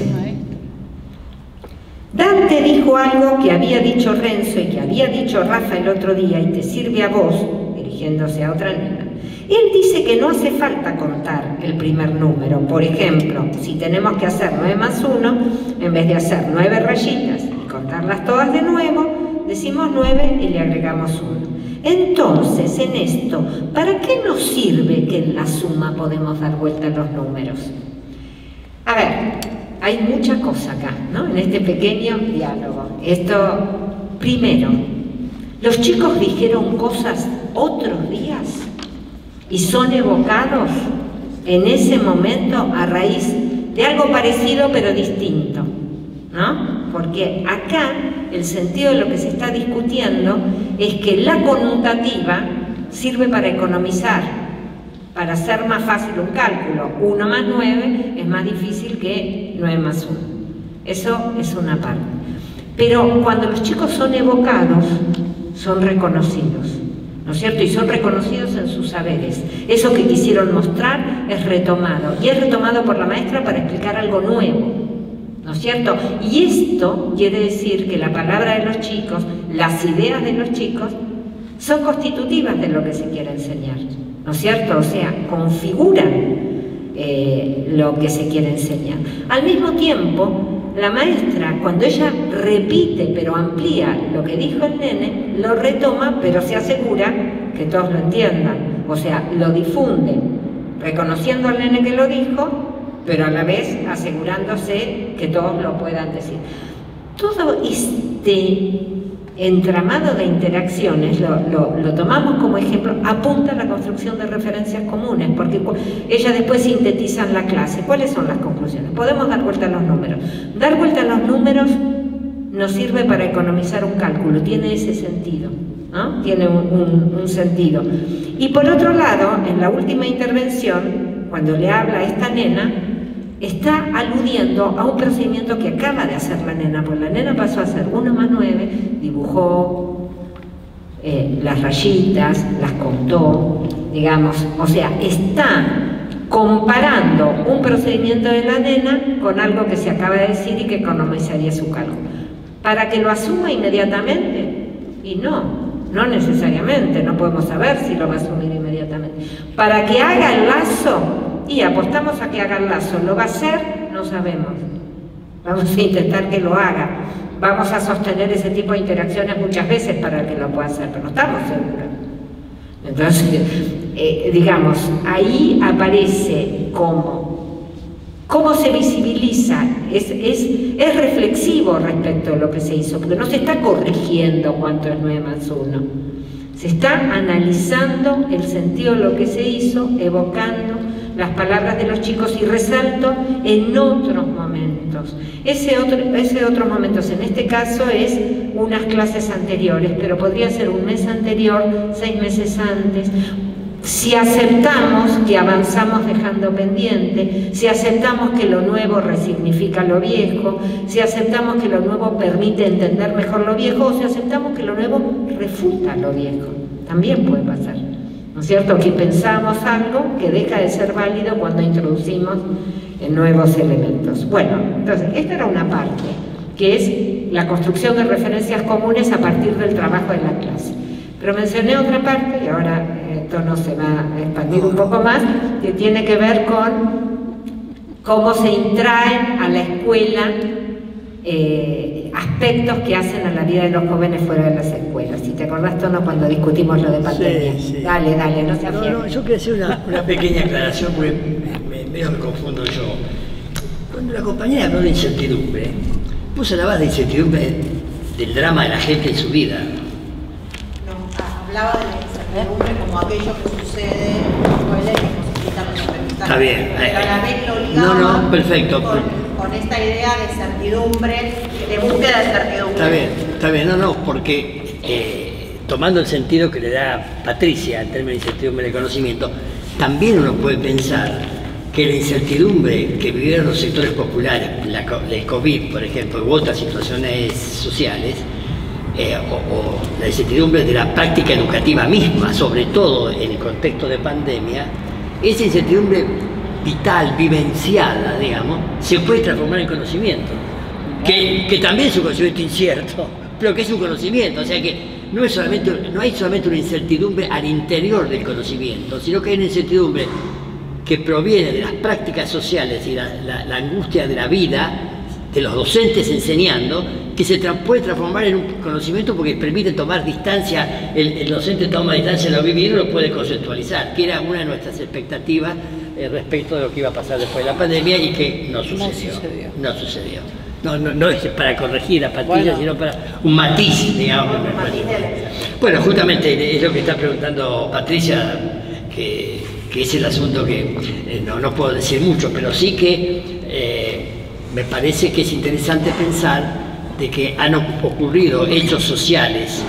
Dante dijo algo que había dicho Renzo y que había dicho Rafa el otro día y te sirve a vos, dirigiéndose a otra nena. Él dice que no hace falta contar el primer número. Por ejemplo, si tenemos que hacer 9 más 1, en vez de hacer 9 rayitas y contarlas todas de nuevo, decimos 9 y le agregamos 1. Entonces, en esto, ¿para qué nos sirve que en la suma podemos dar vuelta a los números? A ver, hay mucha cosa acá, ¿no? En este pequeño diálogo. Esto, primero, los chicos dijeron cosas otros días y son evocados en ese momento a raíz de algo parecido pero distinto, ¿no? Porque acá el sentido de lo que se está discutiendo es que la conmutativa sirve para economizar, para hacer más fácil un cálculo. 1 más 9 es más difícil que 9 más 1. Eso es una parte. Pero cuando los chicos son evocados, son reconocidos, ¿no es cierto? Y son reconocidos en sus saberes. Eso que quisieron mostrar es retomado. Y es retomado por la maestra para explicar algo nuevo, ¿no es cierto? Y esto quiere decir que la palabra de los chicos, las ideas de los chicos, son constitutivas de lo que se quiere enseñar, ¿no es cierto? O sea, configuran lo que se quiere enseñar. Al mismo tiempo, la maestra, cuando ella repite pero amplía lo que dijo el nene, lo retoma pero se asegura que todos lo entiendan. O sea, lo difunde, reconociendo al nene que lo dijo, pero a la vez asegurándose que todos lo puedan decir. Todo este entramado de interacciones, lo tomamos como ejemplo, apunta a la construcción de referencias comunes, porque ella después sintetiza en la clase. ¿Cuáles son las conclusiones? Podemos dar vuelta a los números. Dar vuelta a los números nos sirve para economizar un cálculo, tiene ese sentido, ¿no? Tiene un sentido. Y por otro lado, en la última intervención, cuando le habla a esta nena, está aludiendo a un procedimiento que acaba de hacer la nena, pues la nena pasó a hacer 1 más 9, dibujó las rayitas, las contó, digamos, o sea, está comparando un procedimiento de la nena con algo que se acaba de decir y que economizaría su cargo. ¿Para que lo asuma inmediatamente? Y no necesariamente, no podemos saber si lo va a asumir inmediatamente. Para que haga el lazo, y apostamos a que haga el lazo, ¿lo va a hacer? No sabemos. Vamos a intentar que lo haga. Vamos a sostener ese tipo de interacciones muchas veces para que lo pueda hacer, pero no estamos seguros. Entonces, digamos, ahí aparece cómo se visibiliza, es reflexivo respecto a lo que se hizo, porque no se está corrigiendo cuánto es 9 más 1, se está analizando el sentido de lo que se hizo, evocando las palabras de los chicos y resalto en otros momentos. Ese otros momentos en este caso es unas clases anteriores, pero podría ser un mes anterior, 6 meses antes. Si aceptamos que avanzamos dejando pendiente, si aceptamos que lo nuevo resignifica lo viejo, si aceptamos que lo nuevo permite entender mejor lo viejo, o si aceptamos que lo nuevo refuta lo viejo, también puede pasar. ¿No es cierto? Que pensamos algo que deja de ser válido cuando introducimos nuevos elementos. Bueno, entonces, esta era una parte, que es la construcción de referencias comunes a partir del trabajo de la clase. Pero mencioné otra parte, y ahora Tono se va a expandir un poco más, que tiene que ver con cómo se intraen a la escuela aspectos que hacen a la vida de los jóvenes fuera de las escuelas. Si te acordás, Tono, cuando discutimos lo de pandemia. Sí. Dale, no se afirme. No, yo quería hacer una pequeña aclaración porque medio me confundo yo. Cuando la compañera habló de incertidumbre, puso la base de incertidumbre del drama de la gente en su vida. No, hablaba de la incertidumbre como aquello que sucede en la escuela y que posibilita los aprendizajes. Está bien. Pero a la vez lo ligaba No, perfecto. Con esta idea de certidumbre, de búsqueda de certidumbre. Está bien, porque tomando el sentido que le da Patricia en términos de incertidumbre del conocimiento, también uno puede pensar que la incertidumbre que vivieron los sectores populares, el COVID, por ejemplo, u otras situaciones sociales, o la incertidumbre de la práctica educativa misma, sobre todo en el contexto de pandemia, esa incertidumbre vital, vivenciada, digamos, se puede transformar en conocimiento, que también es un conocimiento incierto, pero que es un conocimiento, o sea que no hay solamente una incertidumbre al interior del conocimiento, sino que hay una incertidumbre que proviene de las prácticas sociales y la angustia de la vida, de los docentes enseñando, que se puede transformar en un conocimiento porque permite tomar distancia, el docente toma distancia de lo vivido y lo puede conceptualizar, que era una de nuestras expectativas respecto de lo que iba a pasar después de la pandemia y que no sucedió. No es para corregir a Patricia, sino para un matiz, digamos. Bueno, justamente es lo que está preguntando Patricia, que es el asunto que no puedo decir mucho, pero sí que me parece que es interesante pensar de que han ocurrido hechos sociales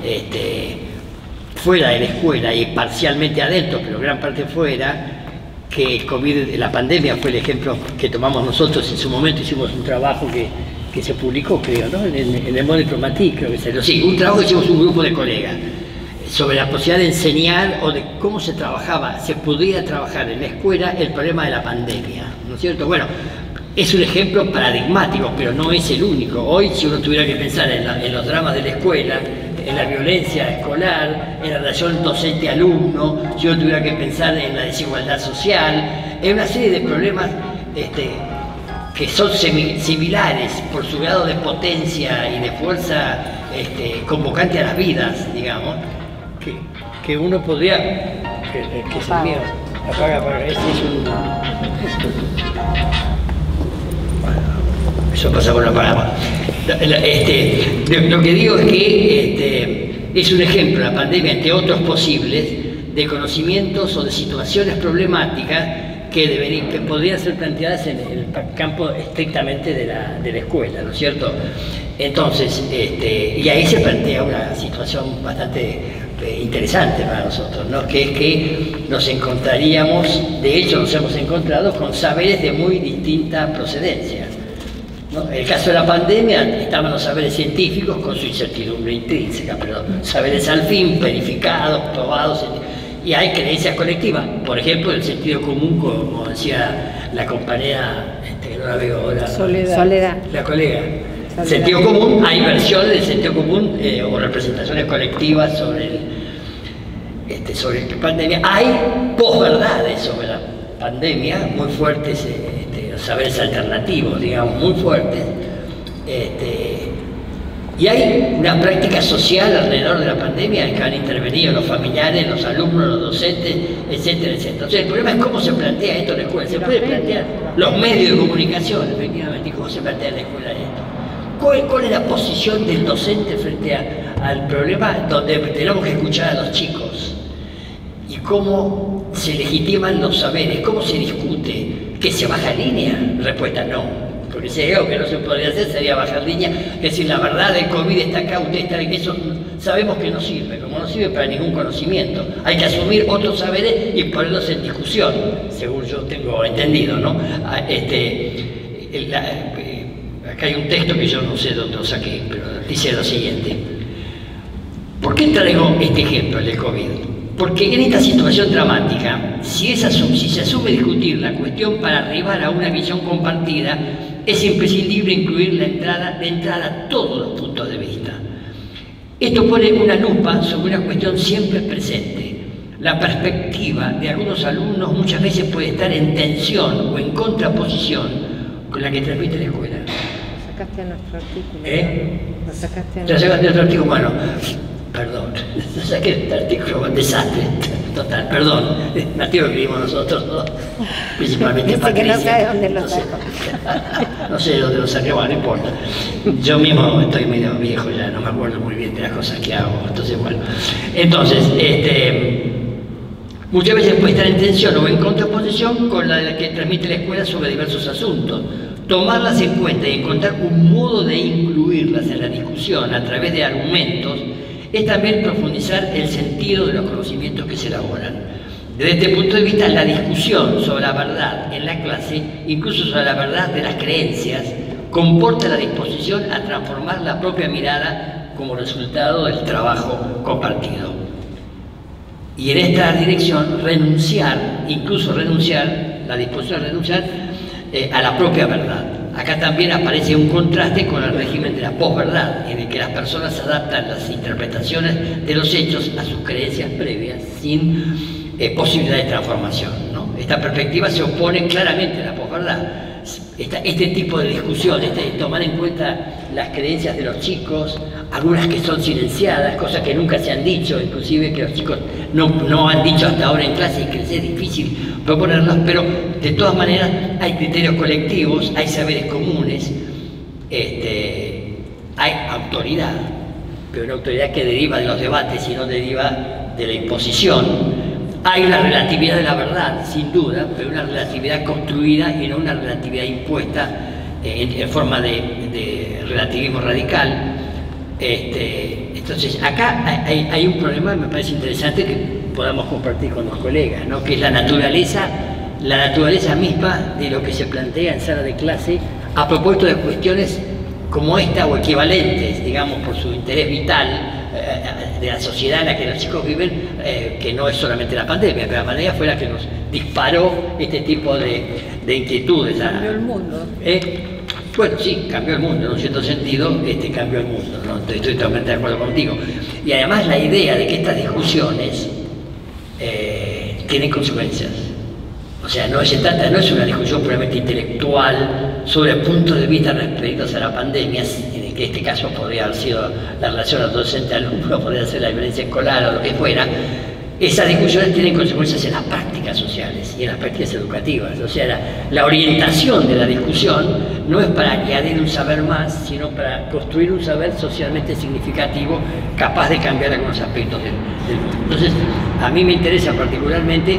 fuera de la escuela y parcialmente adentro, pero gran parte fuera, que el COVID, la pandemia fue el ejemplo que tomamos nosotros. En su momento hicimos un trabajo que se publicó, creo, ¿no? en el Monde Diplomatique, creo que salió. Sí, un trabajo que hicimos un grupo de colegas sobre la posibilidad de enseñar o de cómo se podía trabajar en la escuela el problema de la pandemia, ¿no es cierto? Bueno, es un ejemplo paradigmático, pero no es el único. Hoy, si uno tuviera que pensar en los dramas de la escuela, en la violencia escolar, en la relación docente-alumno, si uno tuviera que pensar en la desigualdad social, en una serie de problemas que son similares por su grado de potencia y de fuerza convocante a las vidas, digamos, que uno podría... que se mío. Apaga, este es un... Eso pasa por la palabra. Lo que digo es que es un ejemplo, la pandemia, entre otros posibles, de conocimientos o de situaciones problemáticas que podrían ser planteadas en el campo estrictamente de la escuela, ¿no es cierto? Entonces, y ahí se plantea una situación bastante interesante para nosotros, ¿no? Que es que nos encontraríamos, de hecho nos hemos encontrado con saberes de muy distinta procedencia, ¿no? En el caso de la pandemia estaban los saberes científicos con su incertidumbre intrínseca, pero saberes al fin verificados, probados, y hay creencias colectivas, por ejemplo el sentido común, como decía la compañera, que no la veo ahora, Soledad. La colega. Sentido común, hay versiones del sentido común o representaciones colectivas sobre la pandemia. Hay posverdades sobre la pandemia muy fuertes, saberes alternativos, digamos, muy fuertes. Y hay una práctica social alrededor de la pandemia en que han intervenido los familiares, los alumnos, los docentes, etcétera, etcétera. Entonces el problema es cómo se plantea esto en la escuela. Se puede plantear los medios de comunicación, efectivamente, cómo se plantea en la escuela esto. ¿Cuál es la posición del docente frente al problema donde tenemos que escuchar a los chicos? ¿Y cómo se legitiman los saberes? ¿Cómo se discute? ¿Que se baja línea? Respuesta no. Porque si hay algo que no se podría hacer sería bajar línea, es decir, la verdad del COVID está acá, usted está en eso, sabemos que no sirve, como no sirve para ningún conocimiento. Hay que asumir otros saberes y ponerlos en discusión, según yo tengo entendido, ¿no? Acá hay un texto que yo no sé dónde lo saqué, pero dice lo siguiente. ¿Por qué traigo este ejemplo, el del COVID? Porque en esta situación dramática, si se asume discutir la cuestión para arribar a una visión compartida, es imprescindible incluir de entrada todos los puntos de vista. Esto pone una lupa sobre una cuestión siempre presente. La perspectiva de algunos alumnos muchas veces puede estar en tensión o en contraposición con la que transmite la escuela. Sacaste nuestro artículo. Lo sacaste de otro artículo. Bueno, perdón, saqué este artículo, un desastre total, perdón, el artículo que escribimos nosotros, ¿no? Principalmente Patricia. Que no sabe dónde lo sacó. No sé de dónde lo saqué, bueno, no importa. Yo mismo estoy medio viejo ya, no me acuerdo muy bien de las cosas que hago, entonces bueno. Entonces, muchas veces puede estar en tensión o en contraposición con la que transmite la escuela sobre diversos asuntos. Tomarlas en cuenta y encontrar un modo de incluirlas en la discusión a través de argumentos es también profundizar el sentido de los conocimientos que se elaboran. Desde este punto de vista, la discusión sobre la verdad en la clase, incluso sobre la verdad de las creencias, comporta la disposición a transformar la propia mirada como resultado del trabajo compartido. Y en esta dirección, la disposición a renunciar a la propia verdad. Acá también aparece un contraste con el régimen de la posverdad, en el que las personas adaptan las interpretaciones de los hechos a sus creencias previas, sin posibilidad de transformación, ¿no? Esta perspectiva se opone claramente a la posverdad. Este tipo de discusión, tomar en cuenta las creencias de los chicos, algunas que son silenciadas, cosas que nunca se han dicho, inclusive que los chicos no han dicho hasta ahora en clase y que les es difícil proponerlas, pero de todas maneras hay criterios colectivos, hay saberes comunes, hay autoridad, pero una autoridad que deriva de los debates y no deriva de la imposición. Hay la relatividad de la verdad, sin duda, pero una relatividad construida y no una relatividad impuesta en forma de relativismo radical. Entonces, acá hay un problema, me parece interesante, que podamos compartir con los colegas, ¿no? Que es la naturaleza misma de lo que se plantea en sala de clase a propósito de cuestiones como esta o equivalentes, digamos, por su interés vital de la sociedad en la que los chicos viven, que no es solamente la pandemia, pero la pandemia fue la que nos disparó este tipo de inquietudes. Cambió el mundo. Bueno, sí, cambió el mundo, en un cierto sentido, cambió el mundo, ¿no? Estoy totalmente de acuerdo contigo. Y además la idea de que estas discusiones tienen consecuencias. O sea, no es una discusión puramente intelectual sobre puntos de vista respecto a la pandemia, en que este caso podría haber sido la relación docente-alumno, podría ser la violencia escolar o lo que fuera. Esas discusiones tienen consecuencias en las prácticas sociales y en las prácticas educativas. O sea, la orientación de la discusión no es para añadir un saber más, sino para construir un saber socialmente significativo, capaz de cambiar algunos aspectos del mundo. Entonces, a mí me interesa particularmente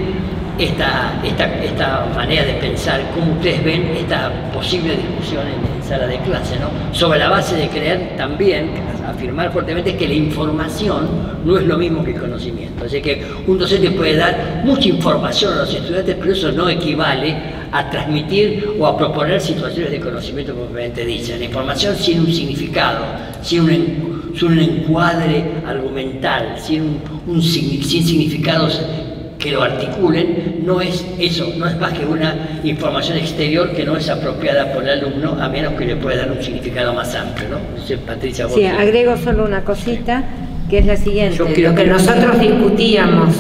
esta manera de pensar, cómo ustedes ven esta posible discusión en sala de clase, ¿no? Sobre la base de creer también, afirmar fuertemente que la información no es lo mismo que el conocimiento. Así que un docente puede dar mucha información a los estudiantes, pero eso no equivale a transmitir o a proponer situaciones de conocimiento propiamente dichas. La información sin un significado, sin un encuadre argumental, sin significados que lo articulen, no es eso, no es más que una información exterior que no es apropiada por el alumno, a menos que le pueda dar un significado más amplio, ¿no? Entonces, Patricia, vos... Sí, agrego solo una cosita, que es la siguiente. Yo creo lo que que nosotros discutíamos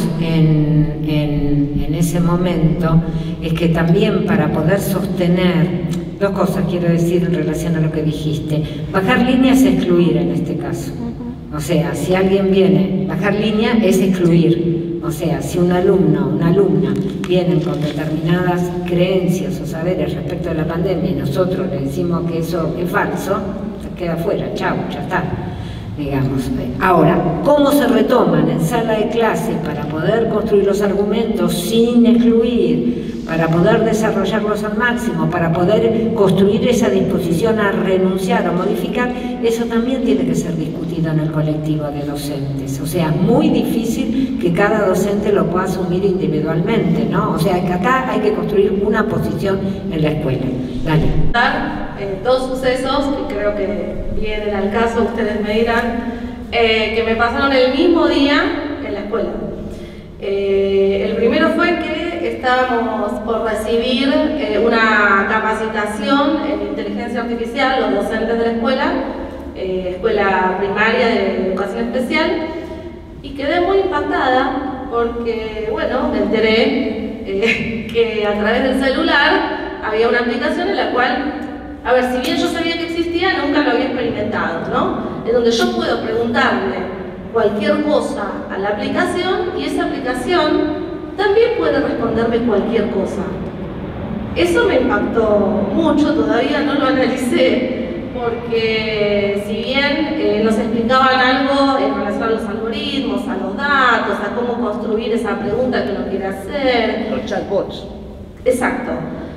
en ese momento es que también para poder sostener, dos cosas quiero decir en relación a lo que dijiste, bajar línea es excluir en este caso. O sea, si alguien viene, bajar línea es excluir. O sea, si un alumno o una alumna vienen con determinadas creencias o saberes respecto a la pandemia y nosotros le decimos que eso es falso, se queda fuera, chau, ya está. Digamos. Ahora, ¿cómo se retoman en sala de clase para poder construir los argumentos sin excluir, para poder desarrollarlos al máximo, para poder construir esa disposición a renunciar o modificar? Eso también tiene que ser discutido en el colectivo de docentes. O sea, muy difícil que cada docente lo pueda asumir individualmente, ¿no? O sea, que acá hay que construir una posición en la escuela. Dale. Dos sucesos que creo que vienen al caso, ustedes me dirán, que me pasaron el mismo día en la escuela. El primero fue que estábamos por recibir una capacitación en inteligencia artificial, los docentes de la escuela, escuela primaria de educación especial, y quedé muy impactada porque, bueno, me enteré que a través del celular había una aplicación en la cual, a ver, si bien yo sabía que existía, nunca lo había experimentado, ¿no? En donde yo puedo preguntarle cualquier cosa a la aplicación y esa aplicación también puede responderme cualquier cosa. Eso me impactó mucho, todavía no lo analicé, porque si bien nos explicaban algo en relación a los algoritmos, a los datos, a cómo construir esa pregunta que uno quiere hacer. Los chatbots. Exacto.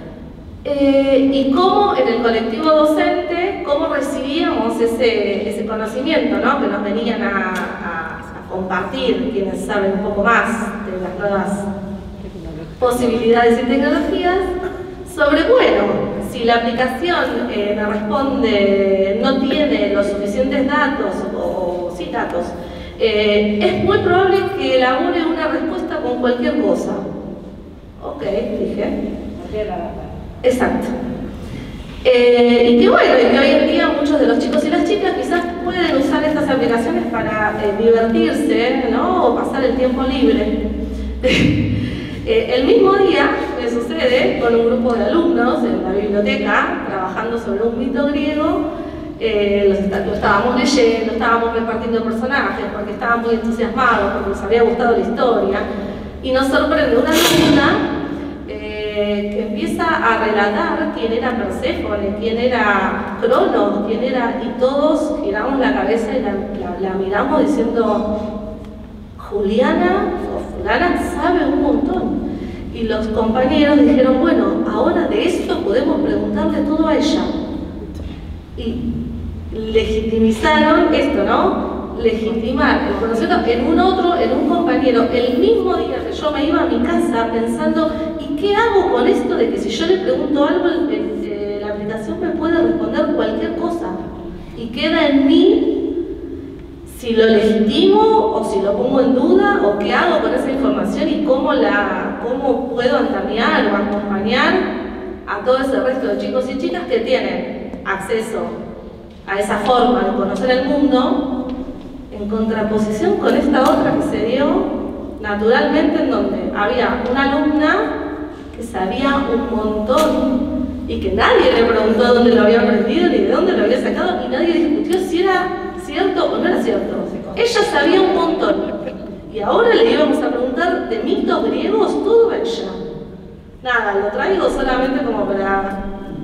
Y cómo en el colectivo docente, cómo recibíamos ese conocimiento, ¿no? Que nos venían a compartir quienes saben un poco más de las nuevas posibilidades y tecnologías, sobre, bueno, si la aplicación me responde, no tiene los suficientes datos, o sí datos, es muy probable que elabore una respuesta con cualquier cosa. Ok, dije. Exacto. Y que bueno, y que hoy en día muchos de los chicos y las chicas quizás pueden usar estas aplicaciones para divertirse, ¿no? O pasar el tiempo libre. El mismo día me sucede con un grupo de alumnos en la biblioteca, trabajando sobre un mito griego. Lo estábamos leyendo, estábamos repartiendo personajes porque estaban muy entusiasmados, porque nos había gustado la historia. Y nos sorprende una alumna que empieza a relatar quién era Perséfone, quién era Cronos, quién era, y todos giramos la cabeza y la miramos diciendo, Juliana o fulana sabe un montón. Y los compañeros dijeron, bueno, ahora de esto podemos preguntarle todo a ella. Y legitimizaron esto, ¿no? Legitimar el conocimiento en un compañero, el mismo día que yo me iba a mi casa pensando, ¿y qué hago con esto de que si yo le pregunto algo, la aplicación me puede responder cualquier cosa? Y queda en mí si lo legitimo o si lo pongo en duda, o qué hago con esa información y cómo puedo andamiar o acompañar a todo ese resto de chicos y chicas que tienen acceso a esa forma de conocer el mundo, en contraposición con esta otra que se dio naturalmente, en donde había una alumna que sabía un montón y que nadie le preguntó dónde lo había aprendido ni de dónde lo había sacado, y nadie discutió si era cierto o no era cierto. Ella sabía un montón y ahora le íbamos a preguntar de mitos griegos, todo a ella. Nada, lo traigo solamente como para...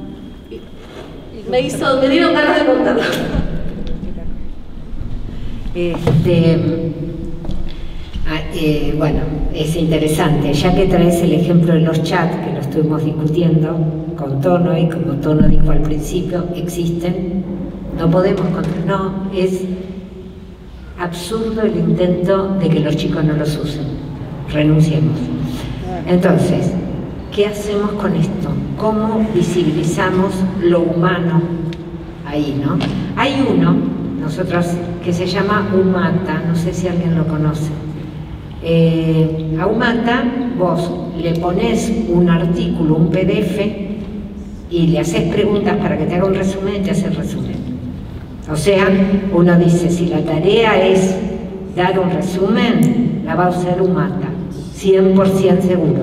Me dieron ganas de contarlo. Bueno, es interesante, ya que traes el ejemplo de los chats, que lo estuvimos discutiendo con Tono, y como Tono dijo al principio, existen, no podemos no, es absurdo el intento de que los chicos no los usen, renunciemos. Entonces, ¿qué hacemos con esto? ¿Cómo visibilizamos lo humano ahí, no? Hay uno, nosotros, que se llama Umata, no sé si alguien lo conoce. A Umata vos le pones un artículo, un PDF, y le haces preguntas para que te haga un resumen y te hace el resumen. O sea, uno dice, si la tarea es dar un resumen, la va a usar Umata, 100% seguro.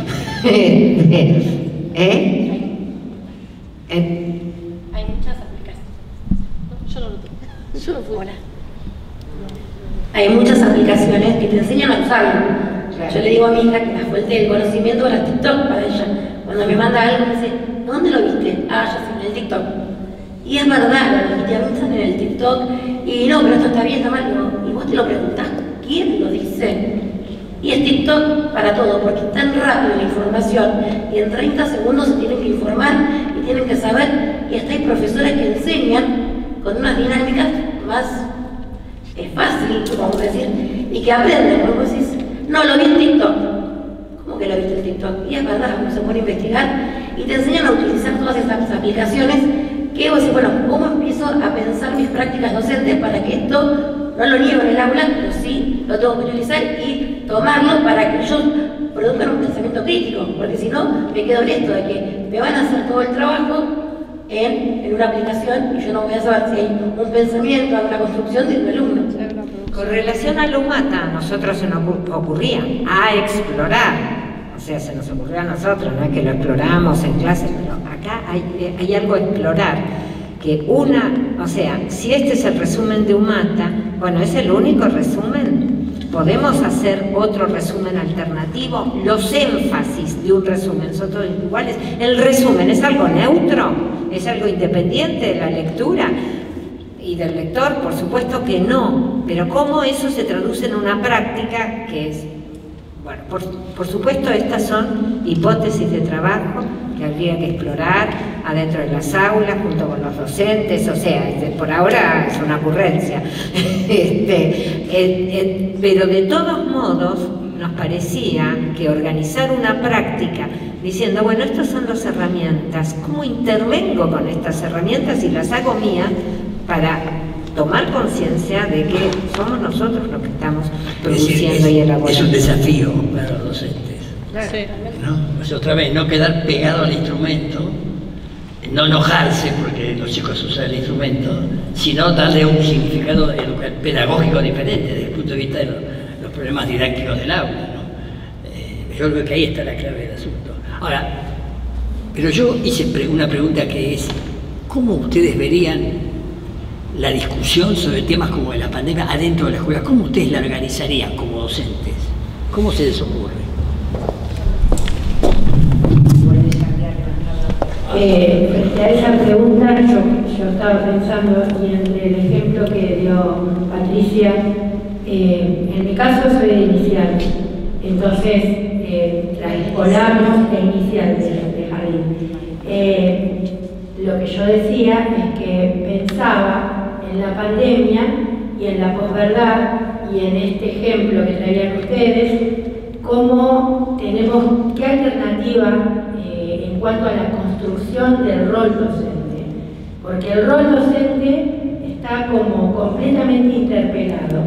Hay muchas aplicaciones. Yo no fui. Hola. Hay muchas aplicaciones que te enseñan a usarlo. Yo le digo a mi hija que la fuente del conocimiento era TikTok para ella. Cuando me manda algo me dice, ¿dónde lo viste? Ah, ya sé, en el TikTok. Y es verdad, la digitalizan en el TikTok. Y no, pero esto está bien, está mal. No. Y vos te lo preguntás, ¿quién lo dice? Y es TikTok para todo, porque es tan rápido la información. Y en 30 segundos se tienen que informar y tienen que saber. Y hasta hay profesores que enseñan con unas dinámicas más fácil, vamos a decir, y que aprenden. Porque vos decís, no, lo vi en TikTok. ¿Cómo que lo viste en TikTok? Y es verdad, uno se pone a investigar y te enseñan a utilizar todas estas aplicaciones que vos decís, bueno, ¿cómo empiezo a pensar mis prácticas docentes para que esto no lo niego en el aula, pero sí lo tengo que utilizar y tomarlo para que ellos produzcan un pensamiento crítico? Porque si no, me quedo en esto de que me van a hacer todo el trabajo en una aplicación y yo no voy a saber si hay un pensamiento, una construcción de un alumno. Con relación a Umata, a nosotros se nos ocurría a explorar, o sea, se nos ocurrió a nosotros, no es que lo exploramos en clase, pero acá hay algo a explorar, que o sea, si este es el resumen de Umata, bueno, es el único resumen, podemos hacer otro resumen alternativo, los énfasis de un resumen son todos iguales, el resumen es algo neutro, es algo independiente de la lectura y del lector, por supuesto que no, pero cómo eso se traduce en una práctica que es, bueno, por supuesto estas son hipótesis de trabajo que habría que explorar adentro de las aulas junto con los docentes, o sea, por ahora es una ocurrencia, pero de todos modos nos parecía que organizar una práctica diciendo, bueno, estas son las herramientas, ¿cómo intervengo con estas herramientas y las hago mías para tomar conciencia de que somos nosotros los que estamos produciendo y elaborando? Es un desafío para los docentes. Sí. ¿No? Pues otra vez, no quedar pegado al instrumento, no enojarse porque los chicos usan el instrumento, sino darle un significado pedagógico diferente desde el punto de vista de los problemas didácticos del aula, ¿no? Yo creo que ahí está la clave del asunto. Ahora, pero yo hice una pregunta que es, ¿cómo ustedes verían la discusión sobre temas como la pandemia adentro de la escuela? ¿Cómo ustedes la organizarían como docentes? ¿Cómo se les ocurre? Frente a esa pregunta, yo estaba pensando, y entre el ejemplo que dio Patricia, en mi caso soy de inicial, entonces trascolamos de inicial de jardín. Lo que yo decía es que pensaba en la pandemia y en la posverdad, y en este ejemplo que traían ustedes, cómo tenemos, qué alternativa en cuanto a la construcción del rol docente, porque el rol docente está como completamente interpelado.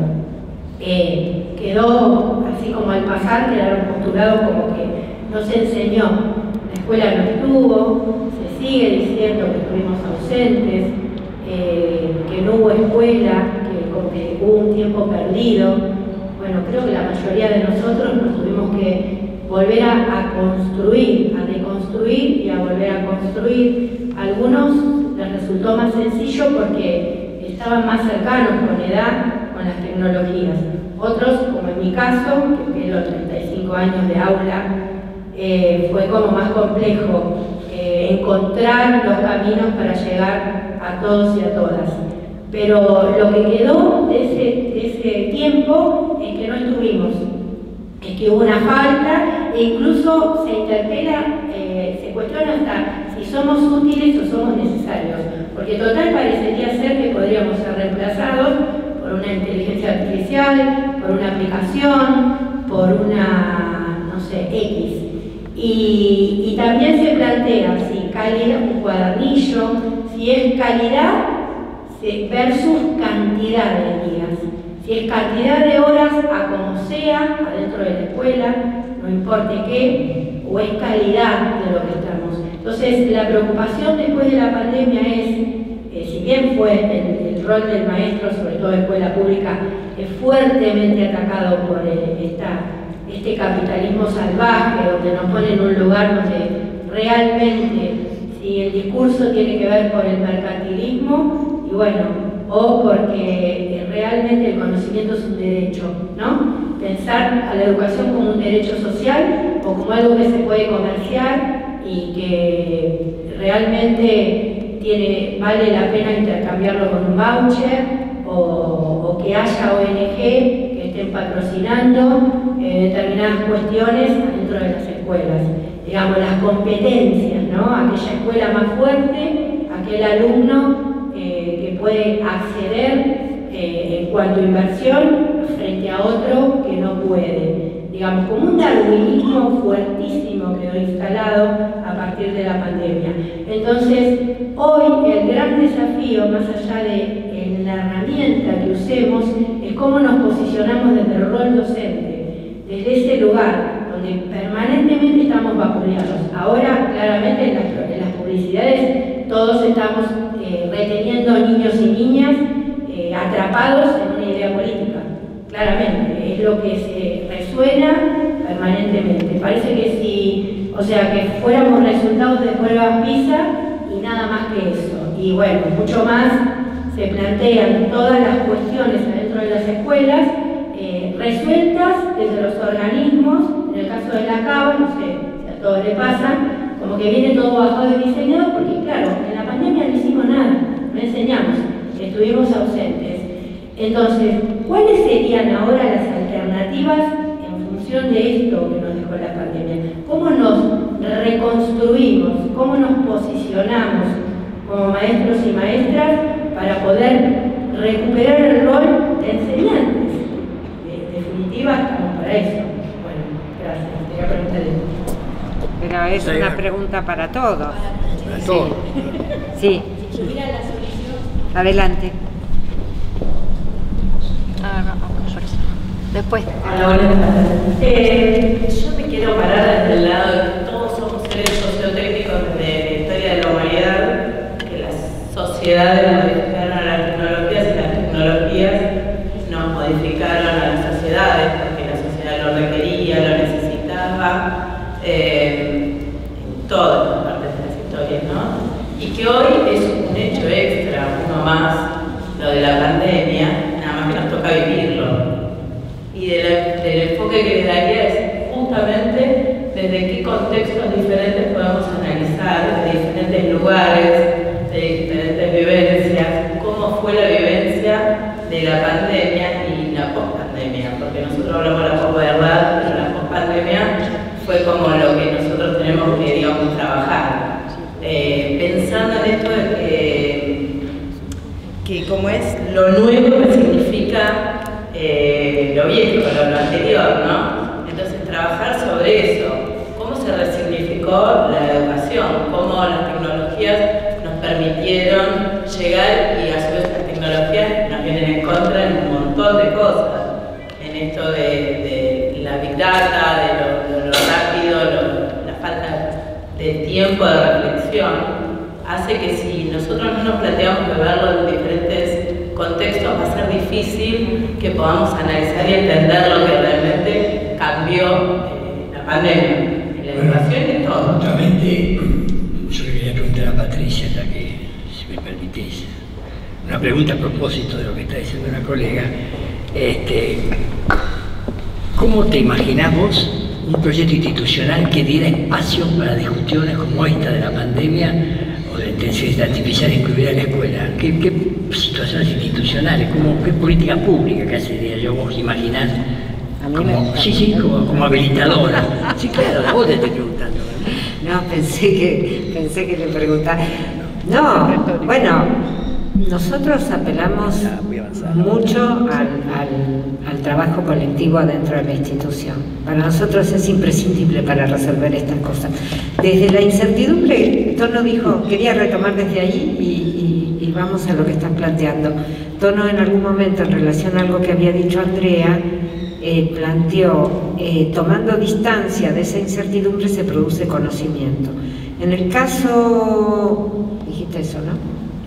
Quedó así como al pasar, quedaron postulados como que no se enseñó, la escuela no estuvo, se sigue diciendo que estuvimos ausentes, que no hubo escuela, que hubo un tiempo perdido. Bueno, creo que la mayoría de nosotros nos tuvimos que volver a construir, a deconstruir y a volver a construir. A algunos les resultó más sencillo porque estaban más cercanos con edad, con las tecnologías. Otros, como en mi caso, que tengo 35 años de aula, fue como más complejo encontrar los caminos para llegar a todos y a todas. Pero lo que quedó de ese tiempo es que no estuvimos, es que hubo una falta e incluso se interpela, se cuestiona hasta si somos útiles o somos necesarios, porque total parecería ser que podríamos ser reemplazados por una inteligencia artificial, por una aplicación, por una, no sé, X. Y también se plantea si calidad, un cuadernillo, si es calidad versus cantidad de días. Si es cantidad de horas a como sea, adentro de la escuela, no importe qué, o es calidad de lo que estamos. Entonces, la preocupación después de la pandemia es, si bien fue el rol del maestro, sobre todo de escuela pública, es fuertemente atacado por este capitalismo salvaje, donde nos pone en un lugar donde realmente, si el discurso tiene que ver con el mercantilismo, y bueno, o porque realmente el conocimiento es un derecho, ¿no? Pensar a la educación como un derecho social o como algo que se puede comerciar y que realmente vale la pena intercambiarlo con un voucher o que haya ONG que estén patrocinando determinadas cuestiones dentro de las escuelas. Digamos, las competencias, ¿no? Aquella escuela más fuerte, aquel alumno que puede acceder en cuanto a inversión frente a otro que no puede. Digamos, como un darwinismo fuertísimo quedó instalado a partir de la pandemia. Entonces, hoy el gran desafío, más allá de la herramienta que usemos, es cómo nos posicionamos desde el rol docente, desde ese lugar donde permanentemente estamos vapuleados. Ahora, claramente, en las publicidades, todos estamos reteniendo niños y niñas atrapados en una idea política. Claramente, es lo que se resuena permanentemente. Parece que que fuéramos resultados de pruebas PISA y nada más que eso. Y bueno, mucho más se plantean todas las cuestiones adentro de las escuelas resueltas desde los organismos. En el caso de la CABA, no sé si a todos les pasa, como que viene todo bajado y diseñado, porque claro, en la pandemia no hicimos nada, no enseñamos, estuvimos ausentes. Entonces, ¿cuáles serían ahora las alternativas en función de esto que nos dejó la pandemia? ¿Cómo nos reconstruimos? ¿Cómo nos posicionamos como maestros y maestras para poder recuperar el rol de enseñantes? En definitiva, estamos para eso. Bueno, gracias. Te voy a preguntar esto. Pero es una pregunta para todos. Para todos. Sí. Adelante. Después. Yo me quiero parar desde el lado de que todos somos seres sociotécnicos de la historia de la humanidad, que las sociedades modificaron a las tecnologías y las tecnologías nos modificaron a las sociedades, porque la sociedad lo requería, lo necesitaba. Todas las partes de las historias, ¿no? Y que hoy es un hecho extra, uno más, lo de la pandemia, nada más que nos toca vivirlo. Y del enfoque que le daría es justamente desde qué contextos diferentes podemos analizar, de diferentes lugares, de diferentes vivencias, cómo fue la vivencia de la pandemia y la pospandemia, porque nosotros hablamos de la posverdad, pero la pospandemia fue como lo que nosotros tenemos que, digamos, trabajar. Pensando en esto de que como es lo nuevo que significa lo viejo, lo anterior, ¿no? Entonces trabajar sobre eso, cómo se resignificó la educación, cómo las tecnologías nos permitieron llegar y a su vez las tecnologías nos vienen en contra en un montón de cosas, en esto de la big data, de lo rápido, la falta de tiempo de reflexión, hace que si nosotros no nos planteamos de verlo en diferentes contextos va a ser difícil que podamos analizar y entender lo que realmente cambió la pandemia en la educación y en todo. Justamente, yo le quería preguntar a Patricia, ya que, si me permitís, una pregunta a propósito de lo que está diciendo una colega. ¿Cómo te imaginás vos un proyecto institucional que diera espacio para discusiones como esta de la pandemia o de inteligencia artificial incluida en la escuela? ¿Qué situaciones institucionales, qué política pública que sería yo vos imaginás? Como habilitadora. Sí, claro, vos te estoy preguntando. No, pensé que le preguntaba. No, bueno, nosotros apelamos mucho al trabajo colectivo adentro de la institución. Para nosotros es imprescindible para resolver estas cosas. Desde la incertidumbre, Tono dijo, quería retomar desde ahí y vamos a lo que estás planteando. Tono en algún momento, en relación a algo que había dicho Andrea, planteó, tomando distancia de esa incertidumbre se produce conocimiento. En el caso, dijiste eso, ¿no?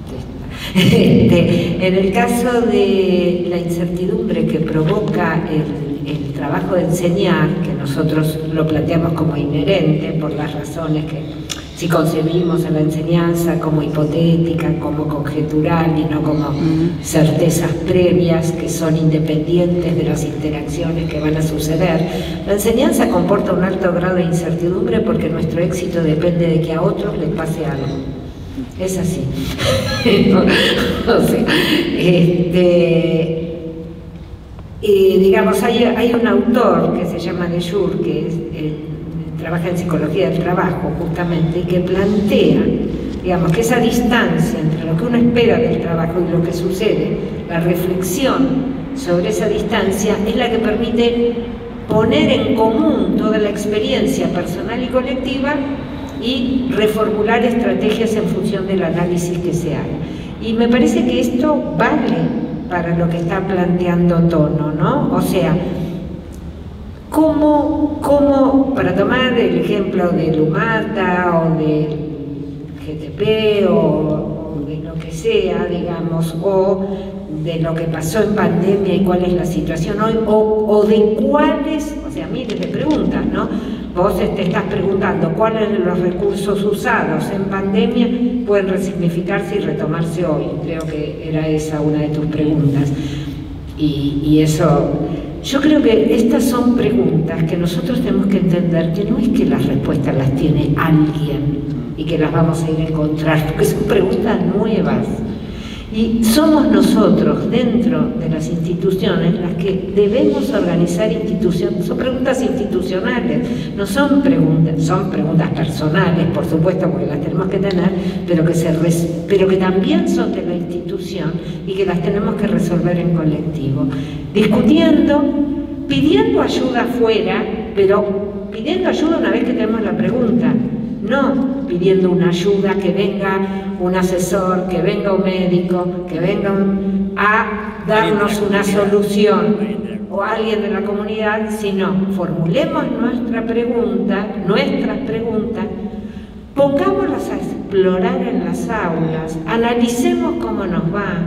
En el caso de la incertidumbre que provoca el trabajo de enseñar, que nosotros lo planteamos como inherente por las razones que, si concebimos a la enseñanza como hipotética, como conjetural y no como certezas previas que son independientes de las interacciones que van a suceder, la enseñanza comporta un alto grado de incertidumbre porque nuestro éxito depende de que a otros les pase algo. Es así. O sea, digamos, hay un autor que se llama De Jure, que trabaja en psicología del trabajo justamente, y que plantea, digamos, que esa distancia entre lo que uno espera del trabajo y lo que sucede, la reflexión sobre esa distancia es la que permite poner en común toda la experiencia personal y colectiva y reformular estrategias en función del análisis que se haga. Y me parece que esto vale para lo que está planteando Tono, ¿no? O sea, ¿cómo, para tomar el ejemplo de Lumata o de GTP o de lo que sea, digamos, o de lo que pasó en pandemia y cuál es la situación hoy, o de cuáles, o sea, mire, te preguntas, ¿no? Vos te estás preguntando cuáles de los recursos usados en pandemia pueden resignificarse y retomarse hoy. Creo que era esa una de tus preguntas. Y eso, yo creo que estas son preguntas que nosotros tenemos que entender que no es que las respuestas las tiene alguien y que las vamos a ir a encontrar, porque son preguntas nuevas. Y somos nosotros, dentro de las instituciones, las que debemos organizar instituciones. Son preguntas institucionales, no son preguntas personales, por supuesto, porque las tenemos que tener, pero que también son de la institución y que las tenemos que resolver en colectivo. Discutiendo, pidiendo ayuda afuera, pero pidiendo ayuda una vez que tenemos la pregunta. No pidiendo una ayuda, que venga un asesor, que venga un médico, que venga a darnos una solución o alguien de la comunidad, sino formulemos nuestras preguntas, pongámoslas a explorar en las aulas, analicemos cómo nos va,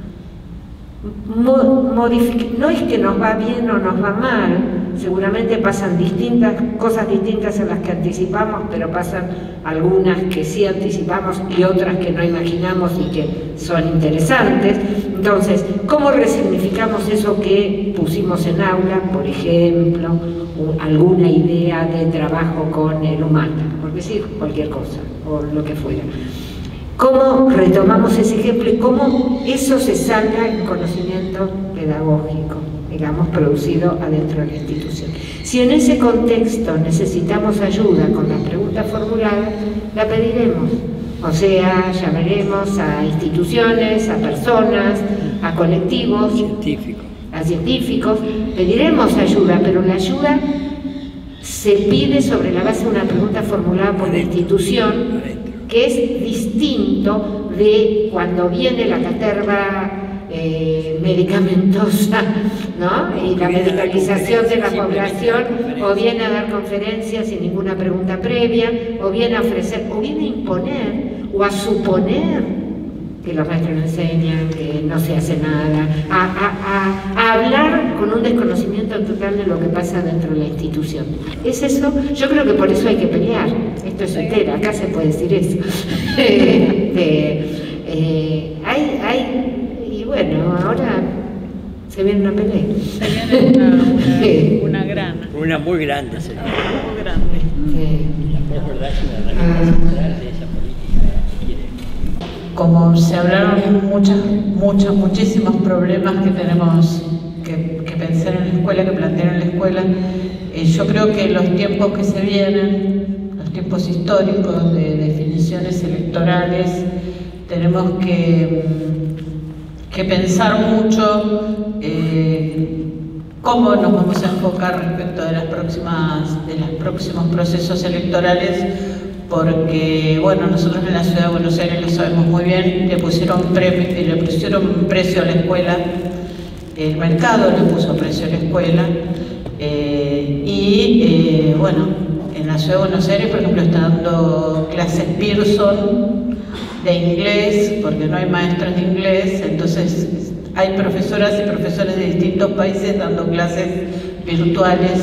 no es que nos va bien o nos va mal, seguramente pasan cosas distintas a las que anticipamos, pero pasan algunas que sí anticipamos y otras que no imaginamos y que son interesantes. Entonces, ¿cómo resignificamos eso que pusimos en aula? Por ejemplo, alguna idea de trabajo con el humano, por decir cualquier cosa, o lo que fuera. ¿Cómo retomamos ese ejemplo y cómo eso se salga en conocimiento pedagógico, digamos, producido adentro de la institución? Si en ese contexto necesitamos ayuda con las preguntas formuladas, la pediremos. O sea, llamaremos a instituciones, a personas, a colectivos, a científicos, pediremos ayuda, pero la ayuda se pide sobre la base de una pregunta formulada por la institución, que es distinto de cuando viene la caterva medicamentosa, ¿no? Y la medicalización de la población, o viene a dar conferencias sin ninguna pregunta previa, o viene a ofrecer, o viene a imponer, o a suponer que los maestros no enseñan, que no se hace nada, a hablar con un desconocimiento total de lo que pasa dentro de la institución. ¿Es eso? Yo creo que por eso hay que pelear. Esto es entera, acá se puede decir eso. Y bueno, ahora se viene una pelea. Se viene una gran. Una muy grande, señora. Muy grande. La posverdad es una herramienta central de esa política. Como se hablaron muchísimos problemas que tenemos que pensar en la escuela, que plantear en la escuela, yo creo que los tiempos que se vienen, los tiempos históricos de definiciones electorales, tenemos que pensar mucho cómo nos vamos a enfocar respecto de los próximos procesos electorales, porque, bueno, nosotros en la ciudad de Buenos Aires lo sabemos muy bien, le pusieron precio a la escuela, el mercado le puso precio a la escuela, bueno, en la ciudad de Buenos Aires, por ejemplo, está dando clases Pearson de inglés, porque no hay maestros de inglés, entonces hay profesoras y profesores de distintos países dando clases virtuales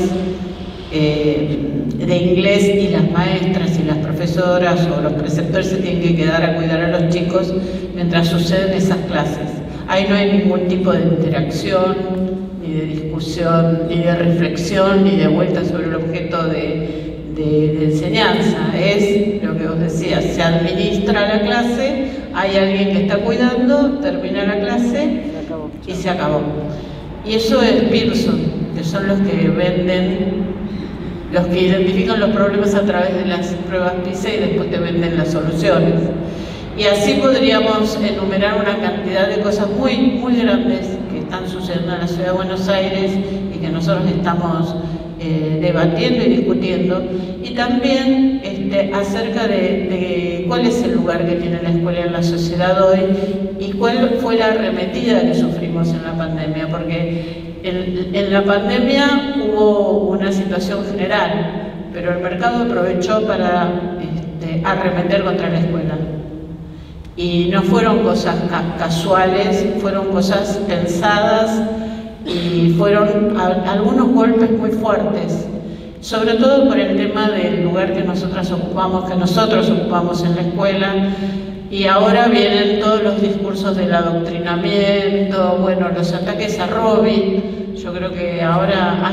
de inglés, y las maestras y las profesoras o los preceptores se tienen que quedar a cuidar a los chicos mientras suceden esas clases. Ahí no hay ningún tipo de interacción, ni de discusión, ni de reflexión, ni de vuelta sobre el objeto de enseñanza. Es lo que vos decías, se administra la clase, hay alguien que está cuidando, termina la clase y se acabó. Y eso es Pearson, que son los que venden, los que identifican los problemas a través de las pruebas PISA y después te venden las soluciones. Y así podríamos enumerar una cantidad de cosas muy, muy grandes que están sucediendo en la ciudad de Buenos Aires y que nosotros estamos debatiendo y discutiendo, y también acerca de cuál es el lugar que tiene la escuela en la sociedad hoy y cuál fue la arremetida que sufrimos en la pandemia, porque en la pandemia hubo una situación general, pero el mercado aprovechó para arremeter contra la escuela. Y no fueron cosas casuales, fueron cosas pensadas y fueron algunos golpes muy fuertes, sobre todo por el tema del lugar que nosotros ocupamos en la escuela. Y ahora vienen todos los discursos del adoctrinamiento, bueno, los ataques a Robbie. Yo creo que ahora,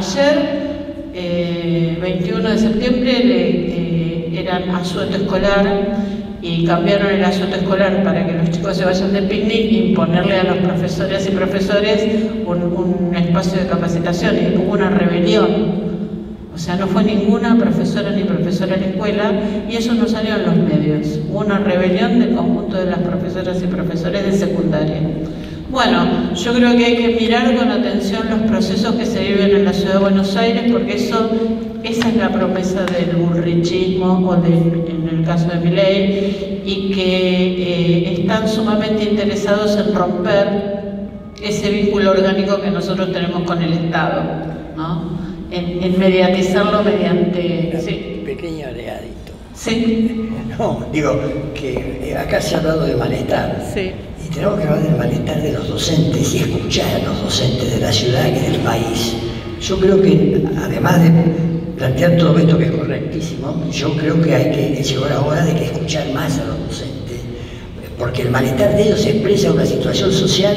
ayer, 21 de septiembre, eran asueto escolar, y cambiaron el asueto escolar para que los chicos se vayan de picnic y imponerle a los profesores y profesores un espacio de capacitación, y hubo una rebelión. O sea, no fue ninguna profesora ni profesora en la escuela, y eso no salió en los medios. Hubo una rebelión del conjunto de las profesoras y profesores de secundaria. Bueno, yo creo que hay que mirar con atención los procesos que se viven en la ciudad de Buenos Aires, porque esa es la promesa del bullrichismo, o en el caso de Milei, y que están sumamente interesados en romper ese vínculo orgánico que nosotros tenemos con el Estado, ¿no? En mediatizarlo mediante... Sí. Pequeño agregadito. Sí. No, digo que acá se ha hablado de malestar. Sí. Y tenemos que hablar del malestar de los docentes y escuchar a los docentes de la ciudad y del país. Yo creo que, además de plantear todo esto que es correctísimo, yo creo que llegó la hora de que escuchar más a los docentes, porque el malestar de ellos expresa una situación social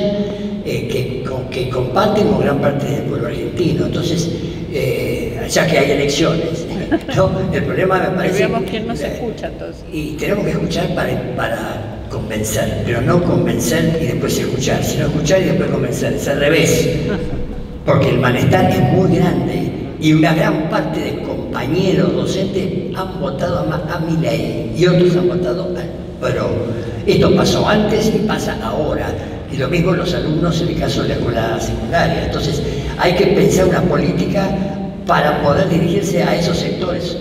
que comparten con gran parte del pueblo argentino. Entonces, ya que hay elecciones, ¿no? El problema me parece... Veamos quién nos escucha entonces. Y tenemos que escuchar para convencer, pero no convencer y después escuchar, sino escuchar y después convencer, es al revés, porque el malestar es muy grande y una gran parte de compañeros docentes han votado a Milei y otros han votado a Pro. Esto pasó antes y pasa ahora, y lo mismo los alumnos en el caso de la escuela secundaria. Entonces hay que pensar una política para poder dirigirse a esos sectores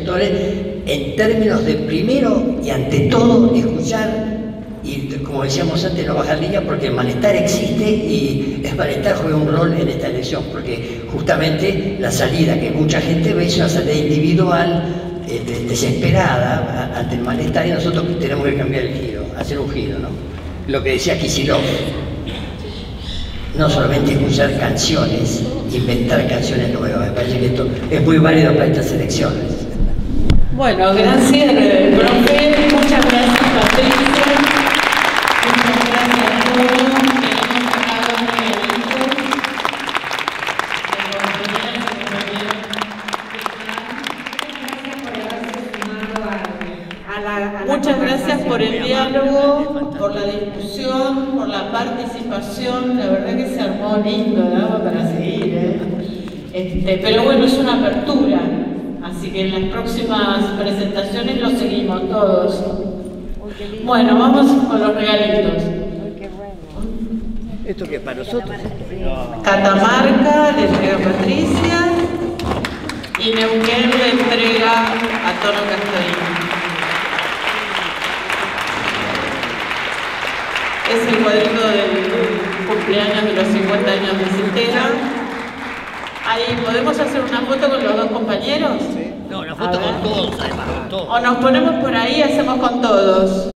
en términos de, primero y ante todo, escuchar y, como decíamos antes, no bajar línea, porque el malestar existe y el malestar juega un rol en esta elección, porque justamente la salida que mucha gente ve es una salida individual, desesperada ante el malestar, y nosotros tenemos que cambiar el giro, hacer un giro, ¿no? Lo que decía Kicillof, no solamente escuchar canciones, inventar canciones nuevas. Me parece que esto es muy válido para estas elecciones. Bueno, gracias, profe. Muchas gracias, Patricia. Muchas gracias a todos. Tenemos acá dos regalitos. Muchas gracias por el diálogo, por la discusión, por la participación. La verdad que se armó lindo, ¿no? Para seguir, pero bueno, es una apertura, así que en las próximas presentaciones lo seguimos todos. Bueno, vamos con los regalitos. ¿Esto que es para nosotros? Catamarca le entrega a Patricia y Neuquén le entrega a Tono Castorino. es el cuadrito del cumpleaños de los 50 años de Citera. Ahí, ¿podemos hacer una foto con los dos compañeros? No, una foto con todos, además, con todos. O nos ponemos por ahí y hacemos con todos.